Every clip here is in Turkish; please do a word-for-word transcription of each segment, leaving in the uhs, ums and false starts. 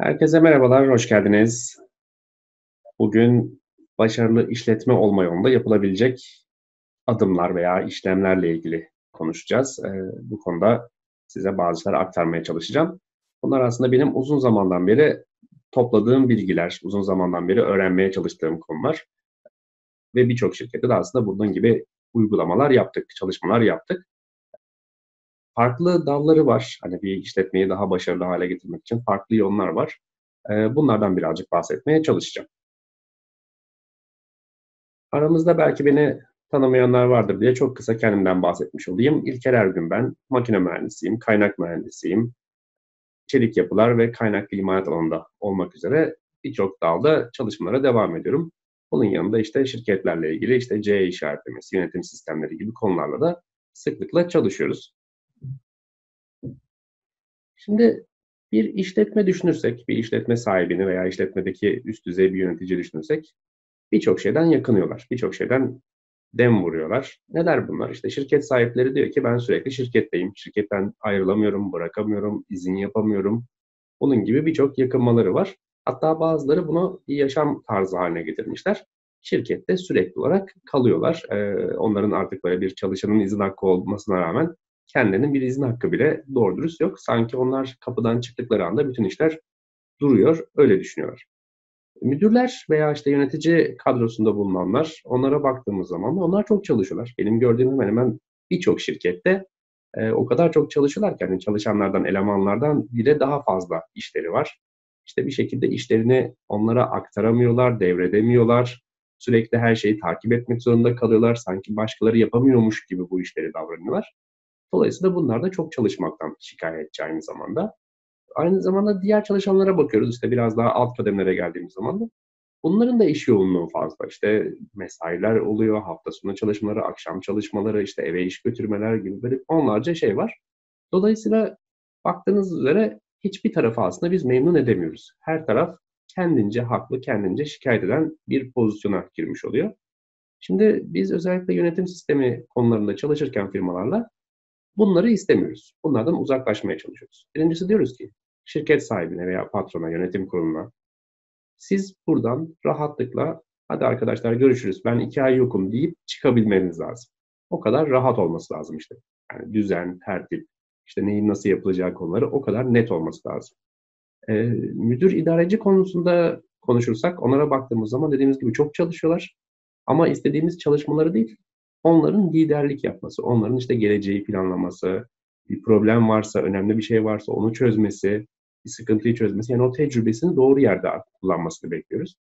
Herkese merhabalar, hoş geldiniz. Bugün başarılı işletme olma yolunda yapılabilecek adımlar veya işlemlerle ilgili konuşacağız. Eee, bu konuda size bazı şeyler aktarmaya çalışacağım. Bunlar aslında benim uzun zamandan beri topladığım bilgiler, uzun zamandan beri öğrenmeye çalıştığım konular ve birçok şirkette de aslında bunun gibi uygulamalar yaptık, çalışmalar yaptık. Farklı dalları var. Hani bir işletmeyi daha başarılı hale getirmek için farklı yollar var. Eee, bunlardan birazcık bahsetmeye çalışacağım. Aramızda belki beni tanımayanlar vardır diye çok kısa kendimden bahsetmiş olayım. İlker Ergün ben. Makine mühendisiyim, kaynak mühendisiyim. Çelik yapılar ve kaynaklı imalat alanında olmak üzere birçok dalda çalışmalara devam ediyorum. Bunun yanında işte şirketlerle ilgili işte C E işaretlemesi, yönetim sistemleri gibi konularla da sıklıkla çalışıyoruz. Şimdi bir işletme düşünürsek, bir işletme sahibini veya işletmedeki üst düzey bir yönetici düşünürsek birçok şeyden yakınıyorlar. Birçok şeyden dem vuruyorlar. Neler bunlar? İşte şirket sahipleri diyor ki ben sürekli şirketteyim. Şirketten ayrılamıyorum, bırakamıyorum, izin yapamıyorum. Bunun gibi birçok yakınmaları var. Hatta bazıları bunu bir yaşam tarzı haline getirmişler. Şirkette sürekli olarak kalıyorlar. Ee, onların artık böyle bir çalışanın izin hakkı olmasına rağmen kendilerinin bir izin hakkı bile doğru dürüst yok. Sanki onlar kapıdan çıktıkları anda bütün işler duruyor. Öyle düşünüyorlar. Müdürler veya, işte, yönetici kadrosunda bulunanlar, onlara baktığımız zaman da onlar çok çalışıyorlar. Benim gördüğüm hemen hemen birçok şirkette, eee, o kadar çok çalışıyorlar ki, hani, çalışanlardan, elemanlardan bile daha fazla işleri var. İşte, bir şekilde işlerini onlara aktaramıyorlar, devredemiyorlar. Sürekli her şeyi takip etmek zorunda kalıyorlar. Sanki başkaları yapamıyormuş gibi bu işleri davranıyorlar. Dolayısıyla bunlar da çok çalışmaktan şikâyetçi aynı zamanda. Aynı zamanda diğer çalışanlara bakıyoruz, işte, biraz daha alt kademelere geldiğimiz zaman da bunların da iş yoğunluğu fazla. İşte, mesailer oluyor, hafta sonu çalışmaları, akşam çalışmaları, işte, eve iş götürmeler gibi böyle onlarca şey var. Dolayısıyla baktığınız üzere hiçbir tarafı aslında biz memnun edemiyoruz. Her taraf kendince haklı, kendince şikâyet eden bir pozisyona girmiş oluyor. Şimdi biz özellikle yönetim sistemi konularında çalışırken firmalarla bunları istemiyoruz. Bunlardan uzaklaşmaya çalışıyoruz. Birincisi diyoruz ki şirket sahibine veya patrona, yönetim kuruluna siz buradan rahatlıkla "Hadi arkadaşlar görüşürüz, ben iki ay yokum." deyip çıkabilmeniz lazım. O kadar rahat olması lazım işte. Yani düzen, tertip, işte neyin nasıl yapılacağı konuları o kadar net olması lazım. Eee, müdür idareci konusunda konuşursak onlara baktığımız zaman dediğimiz gibi çok çalışıyorlar ama istediğimiz çalışmaları değil, onların liderlik yapması, onların işte geleceği planlaması, bir problem varsa, önemli bir şey varsa onu çözmesi, bir sıkıntıyı çözmesi, yani o tecrübesini doğru yerde kullanmasını bekliyoruz.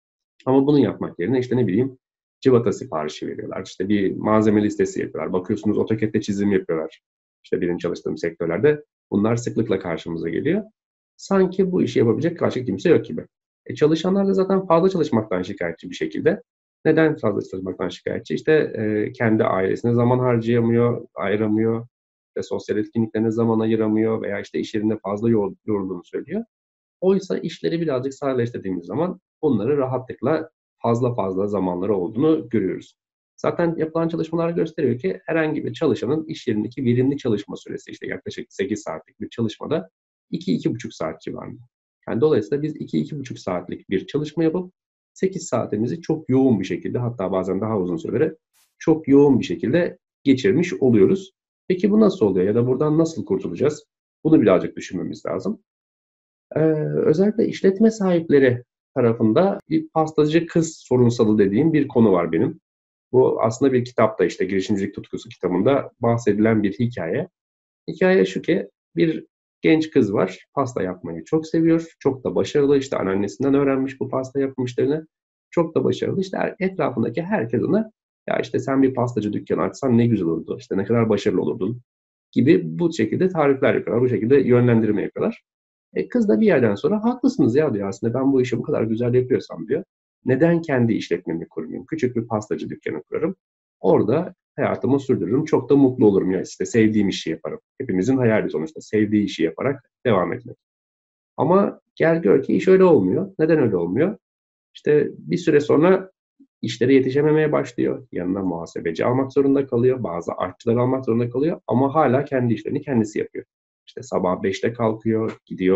Ama bunu yapmak yerine işte ne bileyim cıvata siparişi veriyorlar. İşte bir malzeme listesi yapıyorlar. Bakıyorsunuz AutoCAD'de çizim yapıyorlar. İşte benim çalıştığım sektörlerde bunlar sıklıkla karşımıza geliyor. Sanki bu işi yapabilecek başka kimse yok gibi. E, çalışanlar da zaten fazla çalışmaktan şikâyetçi bir şekilde. Neden fazla çalışmaktan şikâyetçi? İşte, eee, kendi ailesine zaman harcayamıyor, ayıramıyor, işte sosyal etkinliklerine zaman ayıramıyor veya işte iş yerinde fazla yor yorulduğunu söylüyor. Oysa işleri birazcık sadeleştirdiğimiz zaman bunları rahatlıkla fazla fazla zamanları olduğunu görüyoruz. Zaten yapılan çalışmalar gösteriyor ki herhangi bir çalışanın iş yerindeki verimli çalışma süresi, işte, yaklaşık sekiz saatlik bir çalışmada iki iki buçuk saat civarında. Yani, dolayısıyla biz iki iki buçuk saatlik bir çalışma yapıp sekiz saatimizi çok yoğun bir şekilde hatta bazen daha uzun süreleri çok yoğun bir şekilde geçirmiş oluyoruz. Peki bu nasıl oluyor ya da buradan nasıl kurtulacağız? Bunu birazcık düşünmemiz lazım. Eee, özellikle işletme sahipleri tarafında bir pastacı kız sorunsalı dediğim bir konu var benim. Bu aslında bir kitapta, işte, Girişimcilik Tutkusu kitabında bahsedilen bir hikâye. Hikâye şu ki, bir genç kız var, pasta yapmayı çok seviyor, çok da başarılı, işte, anneannesinden öğrenmiş bu pasta yapım işlerini. Çok da başarılı. İşte, er etrafındaki herkes ona, "Ya, işte, sen bir pastacı dükkânı açsan ne güzel olurdu, işte, ne kadar başarılı olurdun." gibi bu şekilde tarifler yapıyorlar, bu şekilde yönlendirme yapıyorlar. E, kız da bir yerden sonra haklısınız ya diyor aslında ben bu işi bu kadar güzel yapıyorsam diyor. Neden kendi işletmemi kurmayayım? Küçük bir pastacı dükkanı kurarım. Orada hayatımı sürdürürüm. Çok da mutlu olurum ya işte sevdiğim işi yaparım. Hepimizin hayali sonuçta sevdiği işi yaparak devam etmek. Ama gel gör ki iş öyle olmuyor. Neden öyle olmuyor? İşte bir süre sonra işleri yetişememeye başlıyor. Yanına muhasebeci almak zorunda kalıyor. Bazı aşçılar almak zorunda kalıyor ama hala kendi işlerini kendisi yapıyor. İşte sabah beşte kalkıyor, gidiyor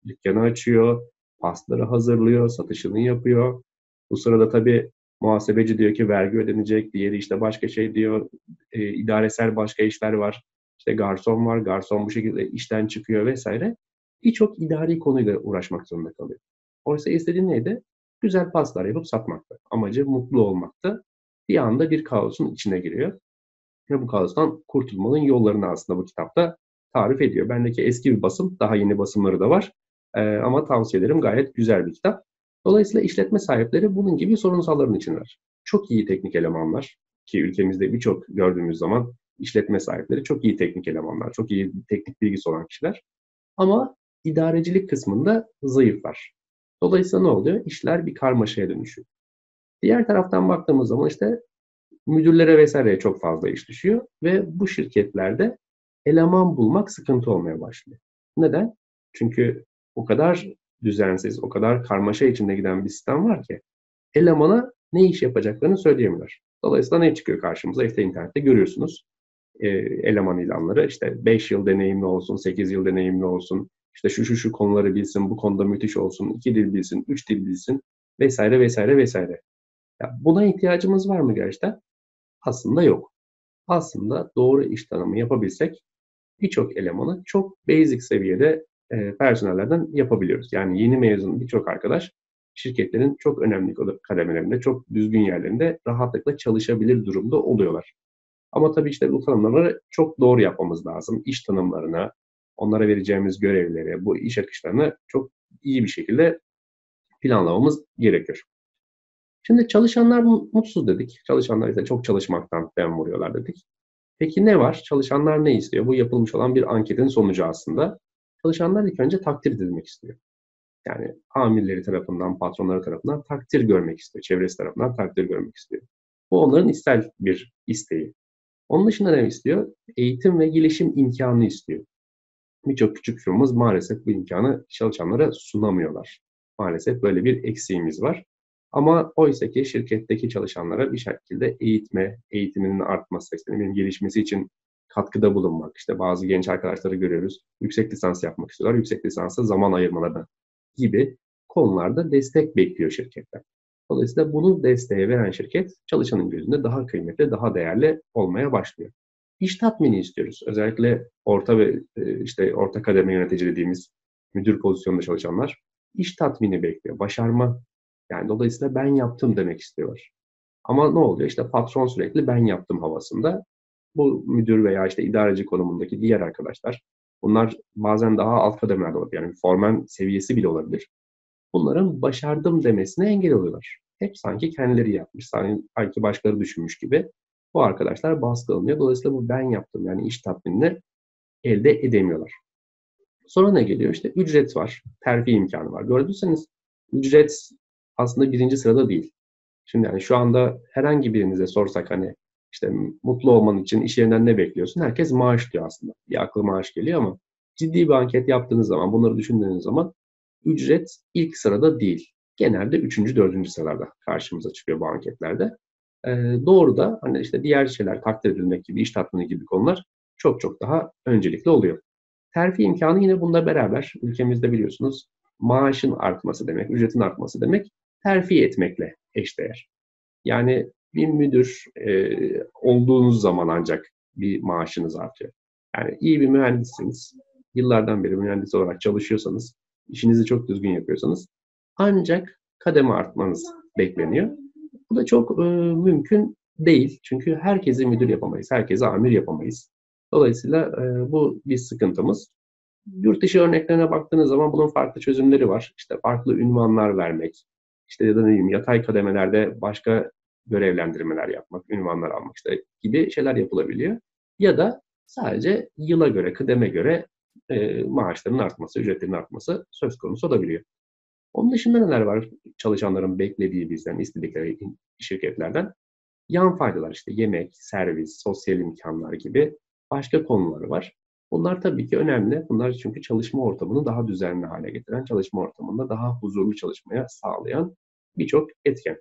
dükkanı açıyor, pastları hazırlıyor, satışını yapıyor. Bu sırada tabii muhasebeci diyor ki vergi ödenecek, diğeri işte başka şey diyor, e, idaresel başka işler var. İşte garson var, garson bu şekilde işten çıkıyor vesaire. Birçok idari konuyla uğraşmak zorunda kalıyor. Oysa istediği neydi? Güzel paslar yapıp satmaktı. Amacı mutlu olmaktı. Bir anda bir kaosun içine giriyor. Ve bu kaostan kurtulmanın yollarını aslında bu kitapta tarif ediyor. Bendeki eski bir basım, daha yeni basımları da var. Ee, ama tavsiye ederim, gayet güzel bir kitap. Dolayısıyla işletme sahipleri bunun gibi sorunsalların içindeler. Çok iyi teknik elemanlar ki ülkemizde birçok gördüğümüz zaman işletme sahipleri çok iyi teknik elemanlar, çok iyi teknik bilgisi olan kişiler. Ama idarecilik kısmında zayıflar. Dolayısıyla ne oluyor? İşler bir karmaşaya dönüşüyor. Diğer taraftan baktığımız zaman işte müdürlere vesaireye çok fazla iş düşüyor ve bu şirketlerde eleman bulmak sıkıntı olmaya başlıyor. Neden? Çünkü o kadar düzensiz, o kadar karmaşa içinde giden bir sistem var ki elemana ne iş yapacaklarını söyleyemiyorlar. Dolayısıyla ne çıkıyor karşımıza? İşte internette görüyorsunuz e, eleman ilanları. İşte beş yıl deneyimli olsun, sekiz yıl deneyimli olsun, işte şu şu şu konuları bilsin, bu konuda müthiş olsun, iki dil bilsin, üç dil bilsin vesaire vesaire vesaire. Ya buna ihtiyacımız var mı gerçekten? Aslında yok. Aslında doğru iş tanımı yapabilsek birçok elemanı çok basic seviyede e, personellerden yapabiliyoruz. Yani yeni mezun birçok arkadaş şirketlerin çok önemli kademelerinde, çok düzgün yerlerinde rahatlıkla çalışabilir durumda oluyorlar. Ama tabii işte bu tanımları çok doğru yapmamız lazım. İş tanımlarına, onlara vereceğimiz görevleri, bu iş akışlarını çok iyi bir şekilde planlamamız gerekir. Şimdi çalışanlar mutsuz dedik. Çalışanlar ise çok çalışmaktan dem vuruyorlar dedik. Peki ne var? Çalışanlar ne istiyor? Bu yapılmış olan bir anketin sonucu aslında. Çalışanlar ilk önce takdir edilmek istiyor. Yani amirleri tarafından, patronları tarafından takdir görmek istiyor. Çevresi tarafından takdir görmek istiyor. Bu onların istel bir isteği. Onun dışında ne istiyor? Eğitim ve gelişim imkanı istiyor. Birçok küçük firmamız maalesef bu imkanı çalışanlara sunamıyorlar. Maalesef böyle bir eksiğimiz var. Ama oysa ki şirketteki çalışanlara bir şekilde eğitme, eğitiminin artması, işte benim gelişmesi için katkıda bulunmak. İşte bazı genç arkadaşları görüyoruz. Yüksek lisans yapmak istiyorlar. Yüksek lisansa zaman ayırmalarına gibi konularda destek bekliyor şirketler. Dolayısıyla bunu desteğe veren şirket çalışanın gözünde daha kıymetli, daha değerli olmaya başlıyor. İş tatmini istiyoruz. Özellikle orta ve e, işte orta kademe yönetici dediğimiz müdür pozisyonunda çalışanlar iş tatmini bekliyor. Başarma. Yani dolayısıyla ben yaptım demek istiyorlar. Ama ne oluyor? İşte patron sürekli ben yaptım havasında. Bu müdür veya işte idareci konumundaki diğer arkadaşlar, bunlar bazen daha alt kademelerde olabilir. Yani formen seviyesi bile olabilir. Bunların başardım demesine engel oluyorlar. Hep sanki kendileri yapmış, sanki başkaları düşünmüş gibi bu arkadaşlar baskı alınıyor. Dolayısıyla bu ben yaptım yani iş tatminini elde edemiyorlar. Sonra ne geliyor? İşte ücret var, terfi imkanı var. Gördüyseniz ücret aslında birinci sırada değil. Şimdi yani şu anda herhangi birinize sorsak hani işte mutlu olman için iş yerinden ne bekliyorsun? Herkes maaş diyor aslında. Bir aklı maaş geliyor ama ciddi bir anket yaptığınız zaman, bunları düşündüğünüz zaman ücret ilk sırada değil. Genelde üçüncü, dördüncü sıralarda karşımıza çıkıyor bu anketlerde. Ee, doğru da hani işte diğer şeyler takdir edilmek gibi, iş tatmini gibi konular çok çok daha öncelikli oluyor. Terfi imkanı yine bunda beraber. Ülkemizde biliyorsunuz maaşın artması demek, ücretin artması demek terfi etmekle eşdeğer. Yani bir müdür e, olduğunuz zaman ancak bir maaşınız artıyor. Yani iyi bir mühendissiniz, yıllardan beri mühendis olarak çalışıyorsanız, işinizi çok düzgün yapıyorsanız ancak kademe artmanız bekleniyor. Bu da çok e, mümkün değil. Çünkü herkesi müdür yapamayız, herkese amir yapamayız. Dolayısıyla e, bu bir sıkıntımız. Yurt dışı örneklerine baktığınız zaman bunun farklı çözümleri var. İşte farklı ünvanlar vermek, işte ya da ne bileyim yatay kademelerde başka görevlendirmeler yapmak, ünvanlar almak işte gibi şeyler yapılabiliyor. Ya da sadece yıla göre, kıdeme göre e, maaşların artması, ücretlerin artması söz konusu olabiliyor. Onun dışında neler var çalışanların beklediği bizden, istedikleri şirketlerden? Yan faydalar işte yemek, servis, sosyal imkanlar gibi başka konuları var. Bunlar tabii ki önemli. Bunlar çünkü çalışma ortamını daha düzenli hale getiren, çalışma ortamında daha huzurlu çalışmaya sağlayan birçok etken.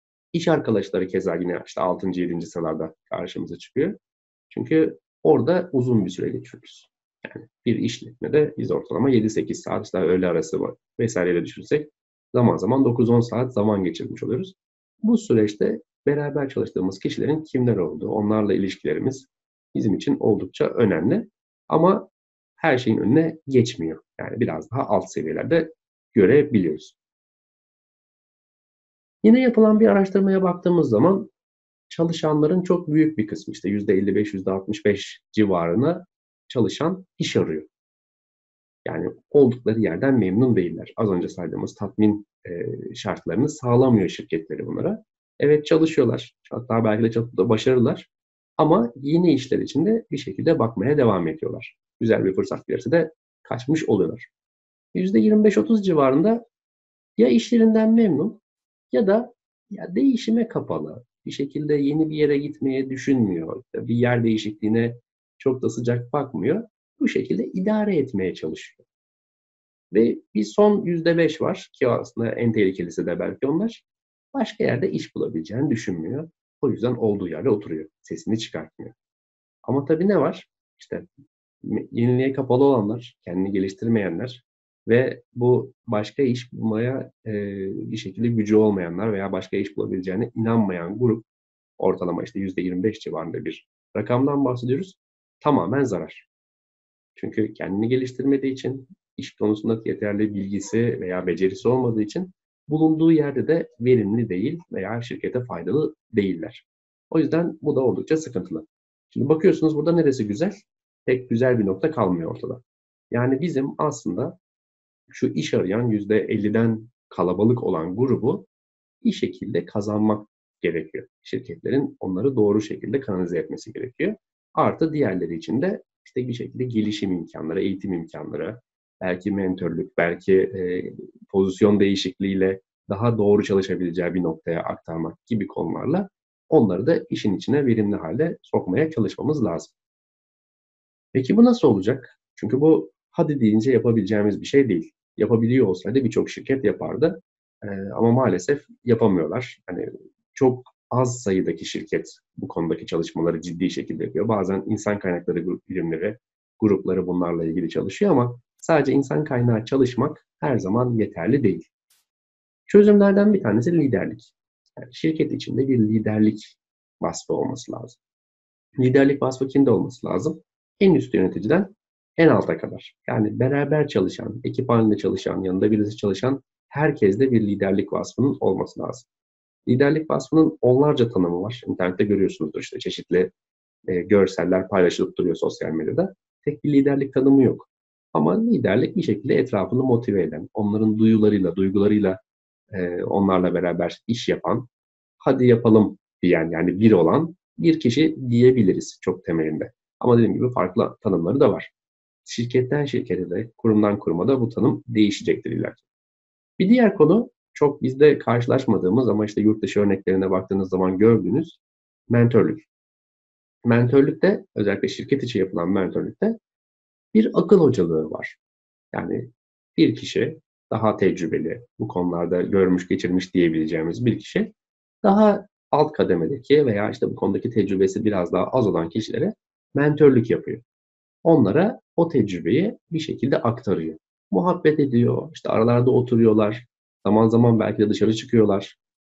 İş arkadaşları keza yine işte altıncı. yedinci sıralarda karşımıza çıkıyor. Çünkü orada uzun bir süre geçiyoruz. Bir işletmede biz ortalama yedi sekiz saat, işte öğle arası var vesaireyle düşünürsek zaman zaman dokuz on saat zaman geçirmiş oluyoruz. Bu süreçte beraber çalıştığımız kişilerin kimler olduğu, onlarla ilişkilerimiz bizim için oldukça önemli. Ama her şeyin önüne geçmiyor. Yani biraz daha alt seviyelerde görebiliyoruz. Yine yapılan bir araştırmaya baktığımız zaman çalışanların çok büyük bir kısmı, işte yüzde elli beş yüzde altmış beş civarına çalışan iş arıyor. Yani oldukları yerden memnun değiller. Az önce saydığımız tatmin e, şartlarını sağlamıyor şirketleri bunlara. Evet çalışıyorlar. Hatta belki de çok da başarılılar. Ama yeni işler için de bir şekilde bakmaya devam ediyorlar. Güzel bir fırsat verirse de kaçmış oluyorlar. yüzde yirmi beş otuz civarında ya işlerinden memnun ya da ya değişime kapalı. Bir şekilde yeni bir yere gitmeye düşünmüyor. Bir yer değişikliğine çok da sıcak bakmıyor. Bu şekilde idare etmeye çalışıyor. Ve bir son yüzde beş var ki aslında en tehlikelisi de belki onlar. Başka yerde iş bulabileceğini düşünmüyor. O yüzden olduğu yerde oturuyor. Sesini çıkartmıyor. Ama tabii ne var? İşte yeniliğe kapalı olanlar, kendini geliştirmeyenler ve bu başka iş bulmaya e, bir şekilde gücü olmayanlar veya başka iş bulabileceğine inanmayan grup, ortalama işte yüzde yirmi beş civarında bir rakamdan bahsediyoruz. Tamamen zarar. Çünkü kendini geliştirmediği için, iş konusunda yeterli bilgisi veya becerisi olmadığı için bulunduğu yerde de verimli değil veya şirkete faydalı değiller. O yüzden bu da oldukça sıkıntılı. Şimdi bakıyorsunuz burada neresi güzel? Pek güzel bir nokta kalmıyor ortada. Yani bizim aslında şu iş arayan yüzde elliden kalabalık olan grubu bir şekilde kazanmak gerekiyor. Şirketlerin onları doğru şekilde kanalize etmesi gerekiyor. Artı diğerleri için de işte bir şekilde gelişim imkanları, eğitim imkanları, belki mentörlük, belki e, pozisyon değişikliğiyle daha doğru çalışabileceği bir noktaya aktarmak gibi konularla onları da işin içine verimli halde sokmaya çalışmamız lazım. Peki bu nasıl olacak? Çünkü bu hadi deyince yapabileceğimiz bir şey değil. Yapabiliyor olsaydı birçok şirket yapardı. Ee, ama maalesef yapamıyorlar. Hani çok az sayıdaki şirket bu konudaki çalışmaları ciddi şekilde yapıyor. Bazen insan kaynakları grup birimleri, grupları bunlarla ilgili çalışıyor ama sadece insan kaynağı çalışmak her zaman yeterli değil. Çözümlerden bir tanesi liderlik. Yani şirket içinde bir liderlik vasfı olması lazım. Liderlik vasfı kimde olması lazım? En üst yöneticiden en alta kadar. Yani beraber çalışan, ekip halinde çalışan, yanında birisi çalışan herkeste bir liderlik vasfının olması lazım. Liderlik vasfının onlarca tanımı var. İnternette görüyorsunuzdur işte çeşitli e, görseller paylaşılıp duruyor sosyal medyada. Tek bir liderlik tanımı yok. Ama liderlik bir şekilde etrafını motive eden, onların duyularıyla, duygularıyla e, onlarla beraber iş yapan, hadi yapalım diyen yani bir olan bir kişi diyebiliriz çok temelinde. Ama dediğim gibi farklı tanımları da var. Şirketten şirkete de, kurumdan kuruma da bu tanım değişecektir ileride. Bir diğer konu çok bizde karşılaşmadığımız ama işte yurt dışı örneklerine baktığınız zaman gördüğünüz mentörlük. Mentörlükte, özellikle şirket içi yapılan mentörlükte bir akıl hocalığı var. Yani bir kişi daha tecrübeli, bu konularda görmüş geçirmiş diyebileceğimiz bir kişi daha alt kademedeki veya işte bu konudaki tecrübesi biraz daha az olan kişilere mentörlük yapıyor. Onlara o tecrübeyi bir şekilde aktarıyor. Muhabbet ediyor, işte aralarda oturuyorlar, zaman zaman belki de dışarı çıkıyorlar.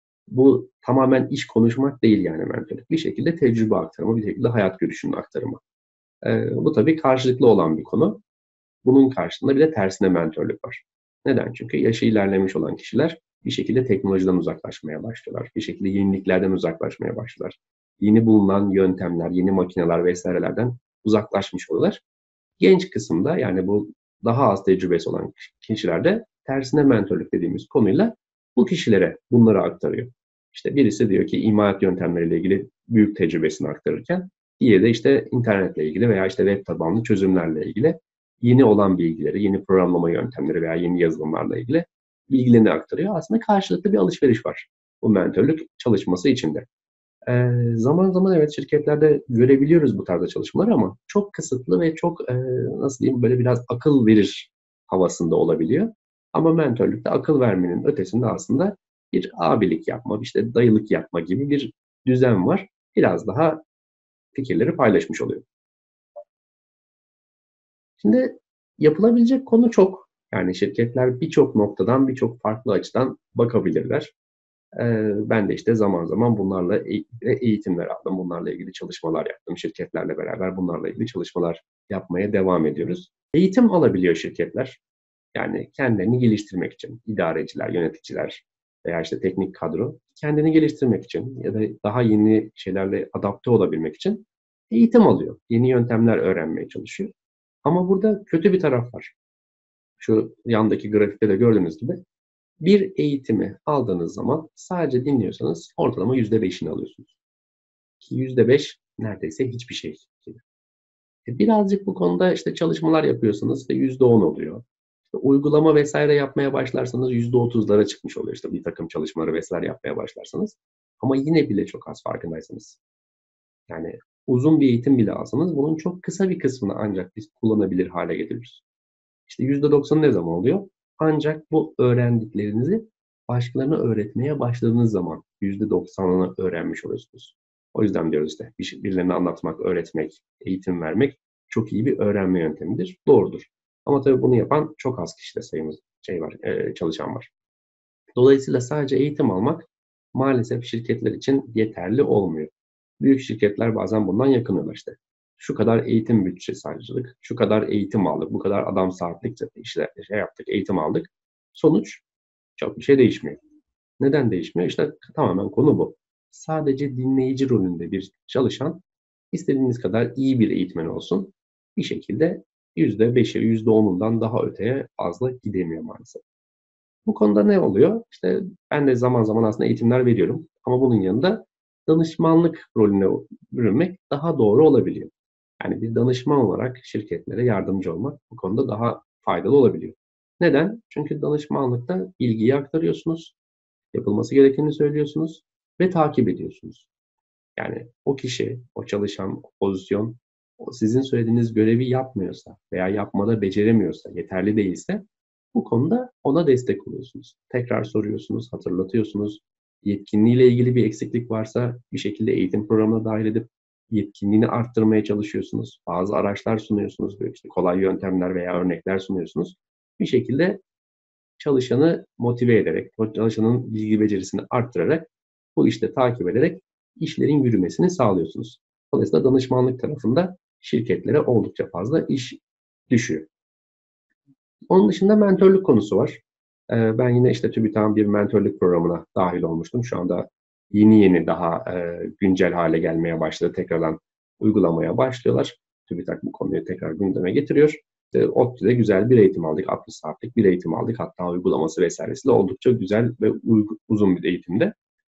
Bu tamamen iş konuşmak değil yani mentörlük. Bir şekilde tecrübe aktarımı, bir şekilde hayat görüşünün aktarımı. Ee, bu tabii karşılıklı olan bir konu. Bunun karşılığında bir de tersine mentörlük var. Neden? Çünkü yaşı ilerlemiş olan kişiler bir şekilde teknolojiden uzaklaşmaya başlıyorlar. Bir şekilde yeniliklerden uzaklaşmaya başlıyorlar. Yeni bulunan yöntemler, yeni makineler vesairelerden uzaklaşmış oluyorlar. Genç kısımda yani bu daha az tecrübesi olan kişilerde tersine mentörlük dediğimiz konuyla bu kişilere bunları aktarıyor. İşte birisi diyor ki imalat yöntemleriyle ilgili büyük tecrübesini aktarırken diğeri de işte internetle ilgili veya işte web tabanlı çözümlerle ilgili yeni olan bilgileri, yeni programlama yöntemleri veya yeni yazılımlarla ilgili bilgilerini aktarıyor. Aslında karşılıklı bir alışveriş var bu mentörlük çalışması içinde. Ee, zaman zaman evet şirketlerde görebiliyoruz bu tarzda çalışmalar ama çok kısıtlı ve çok e, nasıl diyeyim böyle biraz akıl verir havasında olabiliyor. Ama mentörlükte akıl vermenin ötesinde aslında bir abilik yapma, işte dayılık yapma gibi bir düzen var. Biraz daha fikirleri paylaşmış oluyor. Şimdi yapılabilecek konu çok. Yani şirketler birçok noktadan, birçok farklı açıdan bakabilirler. Eee, ben de işte zaman zaman bunlarla eğ eğitimler aldım. Bunlarla ilgili çalışmalar yaptım. Şirketlerle beraber bunlarla ilgili çalışmalar yapmaya devam ediyoruz. Eğitim alabiliyor şirketler. Yani kendilerini geliştirmek için idareciler, yöneticiler veya işte teknik kadro kendini geliştirmek için ya da daha yeni şeylerle adapte olabilmek için eğitim alıyor. Yeni yöntemler öğrenmeye çalışıyor. Ama burada kötü bir taraf var. Şu yandaki grafikte de gördüğünüz gibi bir eğitimi aldığınız zaman sadece dinliyorsanız ortalama yüzde beşini alıyorsunuz. Ki yüzde beş neredeyse hiçbir şey gibi. E, birazcık bu konuda işte çalışmalar yapıyorsanız işte yüzde on oluyor. İşte uygulama vesaire yapmaya başlarsanız yüzde otuzlara çıkmış oluyor. İşte bir takım çalışmaları vesaire yapmaya başlarsanız. Ama yine bile çok az farkındaysanız. Yani uzun bir eğitim bile alsanız bunun çok kısa bir kısmını ancak biz kullanabilir hale getiriyoruz. İşte yüzde doksanı ne zaman oluyor? Ancak bu öğrendiklerinizi başkalarına öğretmeye başladığınız zaman yüzde doksanını öğrenmiş oluyorsunuz. O yüzden diyoruz işte bir şey- birilerine anlatmak, öğretmek, eğitim vermek çok iyi bir öğrenme yöntemidir. Doğrudur. Ama tabii bunu yapan çok az kişide sayımız şey var, e, çalışan var. Dolayısıyla sadece eğitim almak maalesef şirketler için yeterli olmuyor. Büyük şirketler bazen bundan yakınıyorlar işte. Şu kadar eğitim bütçesi harcadık, şu kadar eğitim aldık, bu kadar adam saatlik işte şey yaptık, eğitim aldık. Sonuç çok bir şey değişmiyor. Neden değişmiyor? İşte tamamen konu bu. Sadece dinleyici rolünde bir çalışan istediğiniz kadar iyi bir eğitmen olsun. Bir şekilde yüzde beşe, yüzde onundan daha öteye fazla gidemiyor maalesef. Bu konuda ne oluyor? İşte ben de zaman zaman aslında eğitimler veriyorum. Ama bunun yanında danışmanlık rolüne bürünmek daha doğru olabiliyor. Yani bir danışman olarak şirketlere yardımcı olmak bu konuda daha faydalı olabiliyor. Neden? Çünkü danışmanlıkta bilgiyi aktarıyorsunuz, yapılması gerekeni söylüyorsunuz ve takip ediyorsunuz. Yani o kişi, o çalışan, o pozisyon, o sizin söylediğiniz görevi yapmıyorsa veya yapmada beceremiyorsa, yeterli değilse bu konuda ona destek oluyorsunuz. Tekrar soruyorsunuz, hatırlatıyorsunuz. Yetkinliğiyle ilgili bir eksiklik varsa bir şekilde eğitim programına dahil edip yetkinliğini arttırmaya çalışıyorsunuz. Bazı araçlar sunuyorsunuz, böyle işte kolay yöntemler veya örnekler sunuyorsunuz. Bir şekilde çalışanı motive ederek, o çalışanın bilgi becerisini arttırarak, bu işte takip ederek işlerin yürümesini sağlıyorsunuz. Dolayısıyla danışmanlık tarafında şirketlere oldukça fazla iş düşüyor. Onun dışında mentörlük konusu var. Ee, ben yine işte TÜBİTAK'ın bir mentörlük programına dahil olmuştum. Şu anda yeni yeni daha e, güncel hale gelmeye başladı. Tekrardan uygulamaya başlıyorlar. TÜBİTAK bu konuyu tekrar gündeme getiriyor. E, ODTÜ'de güzel bir eğitim aldık. altmış saatlik bir eğitim aldık. Hatta uygulaması vesairesi de oldukça güzel ve uzun bir eğitimde.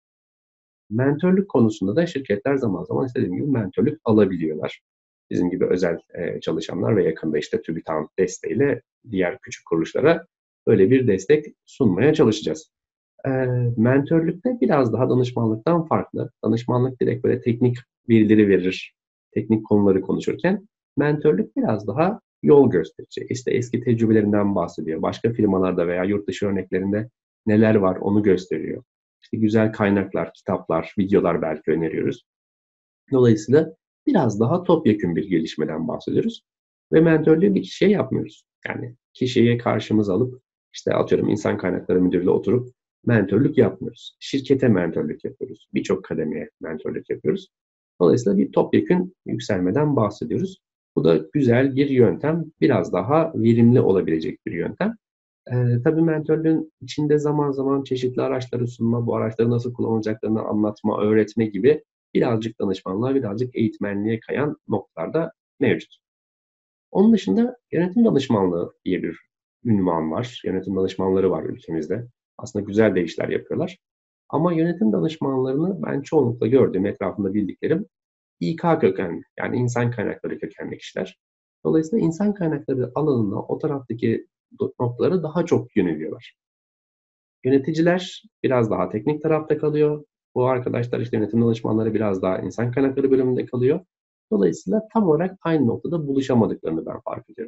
Mentörlük konusunda da şirketler zaman zaman istediğim gibi mentörlük alabiliyorlar. Bizim gibi özel e, çalışanlar ve yakında işte TÜBİTAK'ın desteğiyle diğer küçük kuruluşlara böyle bir destek sunmaya çalışacağız. E, mentörlükte biraz daha danışmanlıktan farklı. Danışmanlık direkt böyle teknik bilgileri verir, teknik konuları konuşurken mentörlük biraz daha yol gösterici. İşte eski tecrübelerinden bahsediyor. Başka firmalarda veya yurt dışı örneklerinde neler var onu gösteriyor. İşte güzel kaynaklar, kitaplar, videolar belki öneriyoruz. Dolayısıyla biraz daha topyekün bir gelişmeden bahsediyoruz. Ve mentörlüğü bir kişiye yapmıyoruz. Yani kişiyi karşımıza alıp işte atıyorum insan kaynakları müdürüyle oturup mentörlük yapmıyoruz. Şirkete mentörlük yapıyoruz. Birçok kademeye mentörlük yapıyoruz. Dolayısıyla bir topyekün yükselmeden bahsediyoruz. Bu da güzel bir yöntem. Biraz daha verimli olabilecek bir yöntem. Ee, tabii mentörlüğün içinde zaman zaman çeşitli araçları sunma, bu araçları nasıl kullanılacaklarını anlatma, öğretme gibi birazcık danışmanlığa, birazcık eğitmenliğe kayan noktalarda mevcut. Onun dışında yönetim danışmanlığı diye bir ünvan var. Yönetim danışmanları var ülkemizde. Aslında güzel de işler yapıyorlar. Ama yönetim danışmanlarını ben çoğunlukla gördüğüm, etrafında bildiklerim İK kökenli, yani insan kaynakları kökenli kişiler. Dolayısıyla insan kaynakları alanına, o taraftaki noktalara daha çok yöneliyorlar. Yöneticiler biraz daha teknik tarafta kalıyor. Bu arkadaşlar işte yönetim danışmanları biraz daha insan kaynakları bölümünde kalıyor. Dolayısıyla tam olarak aynı noktada buluşamadıklarını ben fark ediyorum.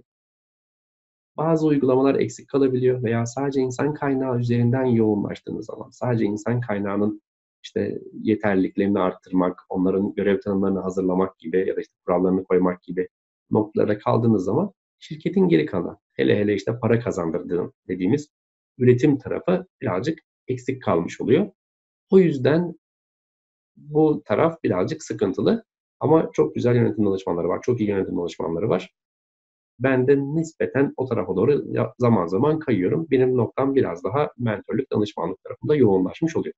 Bazı uygulamalar eksik kalabiliyor veya sadece insan kaynağı üzerinden yoğunlaştığınız zaman, sadece insan kaynağının işte yeterliliklerini arttırmak, onların görev tanımlarını hazırlamak gibi ya da işte kurallarını koymak gibi noktalara kaldığınız zaman şirketin geri kalanı, hele hele işte para kazandırdığın dediğimiz üretim tarafı birazcık eksik kalmış oluyor. O yüzden bu taraf birazcık sıkıntılı ama çok güzel yönetim danışmanları var, çok iyi yönetim danışmanları var. Ben de nispeten o tarafa doğru zaman zaman kayıyorum. Benim noktam biraz daha mentörlük, danışmanlık tarafında yoğunlaşmış oluyor.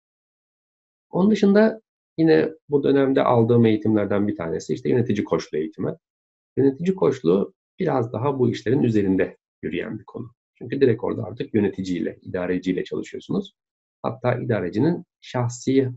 Onun dışında yine bu dönemde aldığım eğitimlerden bir tanesi işte yönetici koçluğu eğitimi. Yönetici koçluğu biraz daha bu işlerin üzerinde yürüyen bir konu. Çünkü direkt orada artık yöneticiyle, idareciyle çalışıyorsunuz. Hatta idarecinin şahsi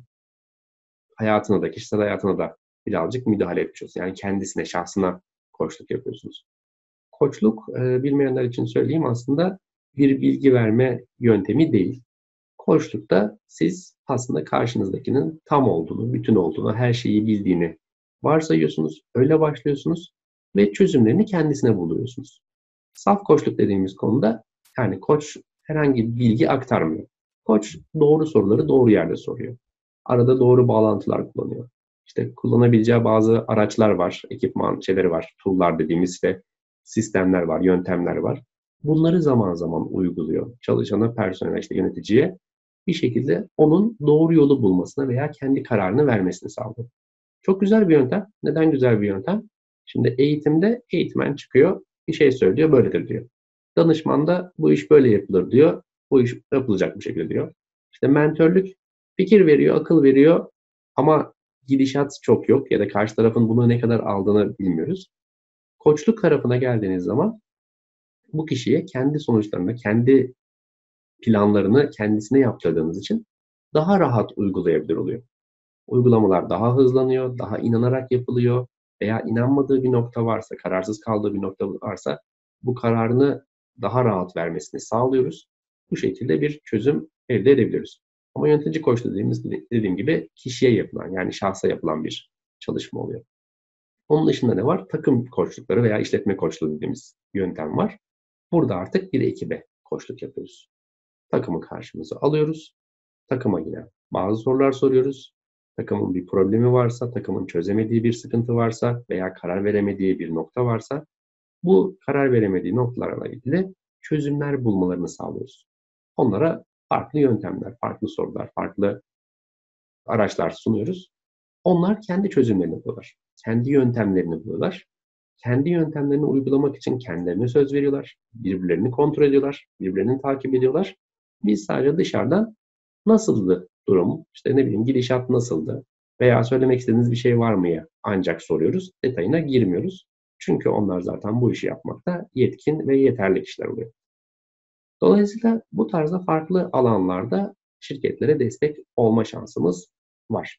hayatına da, kişisel hayatına da birazcık müdahale etmiş yani kendisine, şahsına koçluk yapıyorsunuz. Koçluk, e, bilmeyenler için söyleyeyim aslında bir bilgi verme yöntemi değil. Koçlukta siz aslında karşınızdakinin tam olduğunu, bütün olduğunu, her şeyi bildiğini varsayıyorsunuz. Öyle başlıyorsunuz ve çözümlerini kendisine buluyorsunuz. Saf koçluk dediğimiz konuda yani koç herhangi bir bilgi aktarmıyor. Koç doğru soruları doğru yerde soruyor. Arada doğru bağlantılar kullanıyor. İşte kullanabileceği bazı araçlar var, ekipman şeyleri var, tool'lar dediğimiz işte sistemler var, yöntemler var. Bunları zaman zaman uyguluyor. Çalışana, personele, işte yöneticiye bir şekilde onun doğru yolu bulmasına veya kendi kararını vermesini sağlıyor. Çok güzel bir yöntem. Neden güzel bir yöntem? Şimdi eğitimde eğitmen çıkıyor, bir şey söylüyor, böyledir diyor. Danışman da bu iş böyle yapılır diyor, bu iş yapılacak bir şekilde diyor. İşte mentörlük fikir veriyor, akıl veriyor ama gidişat çok yok ya da karşı tarafın bunu ne kadar aldığını bilmiyoruz. Koçluk tarafına geldiğiniz zaman bu kişiye kendi sonuçlarını, kendi planlarını kendisine yaptırdığınız için daha rahat uygulayabilir oluyor. Uygulamalar daha hızlanıyor, daha inanarak yapılıyor veya inanmadığı bir nokta varsa, kararsız kaldığı bir nokta varsa bu kararını daha rahat vermesini sağlıyoruz. Bu şekilde bir çözüm elde edebiliyoruz. Ama yönetici koç dediğimiz, dediğim gibi kişiye yapılan yani şahsa yapılan bir çalışma oluyor. Onun dışında ne var? Takım koçlukları veya işletme koçluğu dediğimiz yöntem var. Burada artık bir ekibe koçluk yapıyoruz. Takımı karşımıza alıyoruz. Takıma yine bazı sorular soruyoruz. Takımın bir problemi varsa, takımın çözemediği bir sıkıntı varsa veya karar veremediği bir nokta varsa bu karar veremediği noktalarla ilgili çözümler bulmalarını sağlıyoruz. Onlara farklı yöntemler, farklı sorular, farklı araçlar sunuyoruz. Onlar kendi çözümlerini buluyorlar. Kendi yöntemlerini buluyorlar. Kendi yöntemlerini uygulamak için kendilerine söz veriyorlar. Birbirlerini kontrol ediyorlar. Birbirlerini takip ediyorlar. Biz sadece dışarıdan nasıldı durum, işte ne bileyim gidişat nasıldı veya söylemek istediğiniz bir şey var mıya ancak soruyoruz. Detayına girmiyoruz. Çünkü onlar zaten bu işi yapmakta yetkin ve yeterli kişiler oluyor. Dolayısıyla bu tarzda farklı alanlarda şirketlere destek olma şansımız var.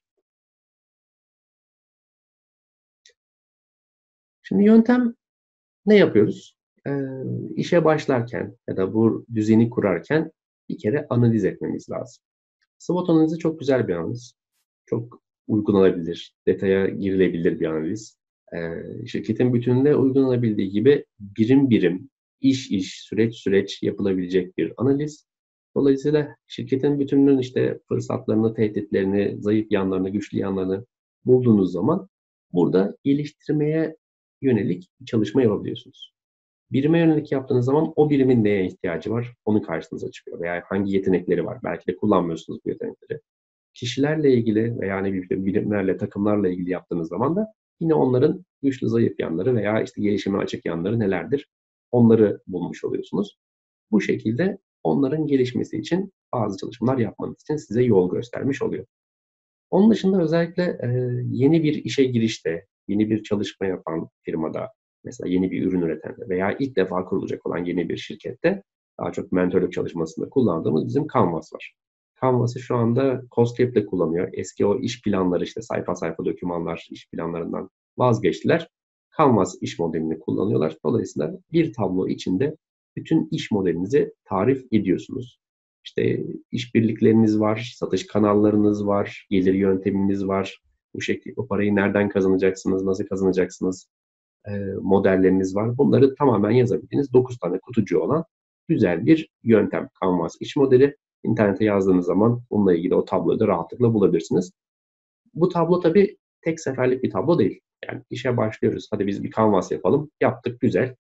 Şimdi yöntem ne yapıyoruz? Ee, işe başlarken ya da bu düzeni kurarken bir kere analiz etmemiz lazım. SWOT analizi çok güzel bir analiz. Çok uygulanabilir, detaya girilebilir bir analiz. Ee, şirketin bütününe uygulanabildiği gibi birim birim, iş iş, süreç süreç yapılabilecek bir analiz. Dolayısıyla şirketin bütününün işte fırsatlarını, tehditlerini, zayıf yanlarını, güçlü yanlarını bulduğunuz zaman burada geliştirmeye yönelik bir çalışma yapabiliyorsunuz. Birime yönelik yaptığınız zaman o birimin neye ihtiyacı var onu karşınıza çıkıyor veya hangi yetenekleri var. Belki de kullanmıyorsunuz bu yetenekleri. Kişilerle ilgili veya ne bileyim birimlerle, takımlarla ilgili yaptığınız zaman da yine onların güçlü zayıf yanları veya işte gelişime açık yanları nelerdir? Onları bulmuş oluyorsunuz. Bu şekilde onların gelişmesi için bazı çalışmalar yapmanız için size yol göstermiş oluyor. Onun dışında özellikle e, yeni bir işe girişte, yeni bir çalışma yapan firmada, mesela yeni bir ürün üretende veya ilk defa kurulacak olan yeni bir şirkette daha çok mentörlük çalışmasında kullandığımız bizim Canvas var. Canvas'ı şu anda COSGAP'te kullanıyor. Eski o iş planları işte sayfa sayfa dokümanlar, iş planlarından vazgeçtiler. Canvas iş modelini kullanıyorlar. Dolayısıyla bir tablo içinde bütün iş modelinizi tarif ediyorsunuz. İşte işbirlikleriniz var, satış kanallarınız var, gelir yönteminiz var. Bu şekilde o parayı nereden kazanacaksınız, nasıl kazanacaksınız, e, modelleriniz var. Bunları tamamen yazabildiğiniz dokuz tane kutucuğu olan güzel bir yöntem. Canvas iş modeli. İnternete yazdığınız zaman bununla ilgili o tabloyu da rahatlıkla bulabilirsiniz. Bu tablo tabii tek seferlik bir tablo değil. Yani işe başlıyoruz. Hadi biz bir Canvas yapalım. Yaptık güzel.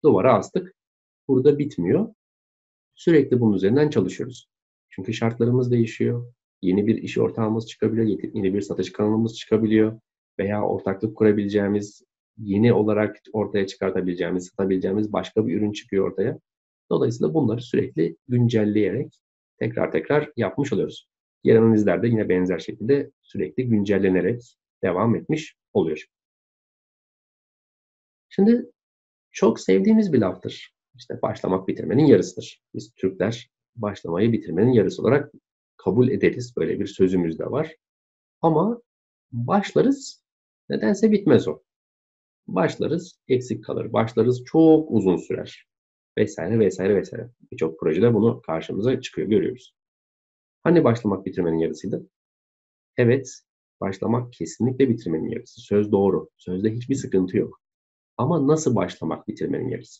duvara astık. Burada bitmiyor. Sürekli bunun üzerinden çalışıyoruz. Çünkü şartlarımız değişiyor. Yeni bir iş ortağımız çıkabiliyor, yeni bir satış kanalımız çıkabiliyor veya ortaklık kurabileceğimiz, yeni olarak ortaya çıkartabileceğimiz, satabileceğimiz başka bir ürün çıkıyor ortaya. Dolayısıyla bunları sürekli güncelleyerek tekrar tekrar yapmış oluyoruz. Diğer analizler de yine benzer şekilde sürekli güncellenerek devam etmiş oluyor. Şimdi çok sevdiğimiz bir laftır. İşte başlamak bitirmenin yarısıdır. Biz Türkler başlamayı bitirmenin yarısı olarak kabul ederiz. Böyle bir sözümüz de var. Ama başlarız, nedense bitmez o. Başlarız, eksik kalır. Başlarız, çok uzun sürer. Vesaire vesaire vesaire. Birçok projede bunu karşımıza çıkıyor, görüyoruz. Hani başlamak bitirmenin yarısıydı? Evet, başlamak kesinlikle bitirmenin yarısı. Söz doğru. Sözde hiçbir sıkıntı yok. Ama nasıl başlamak bitirmenin yarısı?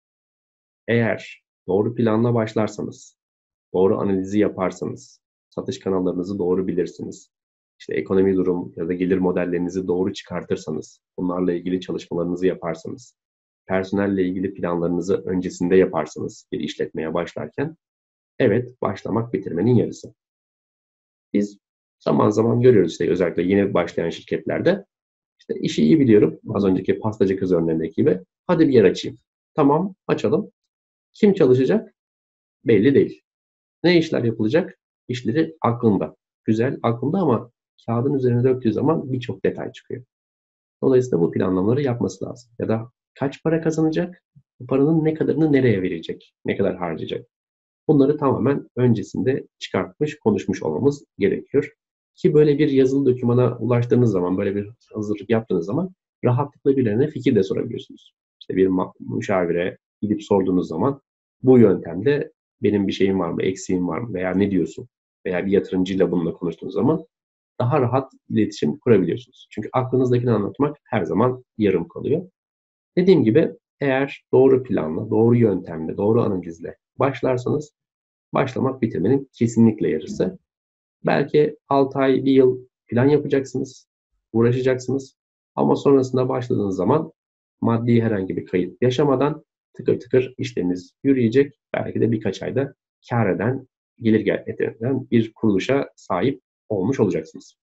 Eğer doğru planla başlarsanız, doğru analizi yaparsanız, satış kanallarınızı doğru bilirsiniz, işte ekonomi durum ya da gelir modellerinizi doğru çıkartırsanız, bunlarla ilgili çalışmalarınızı yaparsanız, personelle ilgili planlarınızı öncesinde yaparsanız bir işletmeye başlarken, evet, başlamak bitirmenin yarısı. Biz zaman zaman görüyoruz işte özellikle yeni başlayan şirketlerde, işte işi iyi biliyorum, az önceki pastacı kız örneğindeki gibi, hadi bir yer açayım. Tamam, açalım. Kim çalışacak? Belli değil. Ne işler yapılacak? İşleri aklında. Güzel, aklında ama kağıdın üzerine döktüğü zaman birçok detay çıkıyor. Dolayısıyla bu planlamaları yapması lazım. Ya da kaç para kazanacak? Bu paranın ne kadarını nereye verecek? Ne kadar harcayacak? Bunları tamamen öncesinde çıkartmış, konuşmuş olmamız gerekiyor. Ki böyle bir yazılı dokümana ulaştığınız zaman, böyle bir hazırlık yaptığınız zaman rahatlıkla birilerine fikir de sorabiliyorsunuz. İşte bir müşavire gidip sorduğunuz zaman bu yöntemde benim bir şeyim var mı, eksiğim var mı veya ne diyorsun? Veya bir yatırımcıyla bununla konuştuğunuz zaman daha rahat iletişim kurabiliyorsunuz. Çünkü aklınızdakini anlatmak her zaman yarım kalıyor. Dediğim gibi eğer doğru planla, doğru yöntemle, doğru analizle başlarsanız başlamak bitirmenin kesinlikle yarısı. Belki altı ay, bir yıl plan yapacaksınız, uğraşacaksınız. Ama sonrasında başladığınız zaman maddi herhangi bir kayıp yaşamadan tıkır tıkır işleriniz yürüyecek. Belki de birkaç ayda kar eden, gelir getiren bir kuruluşa sahip olmuş olacaksınız.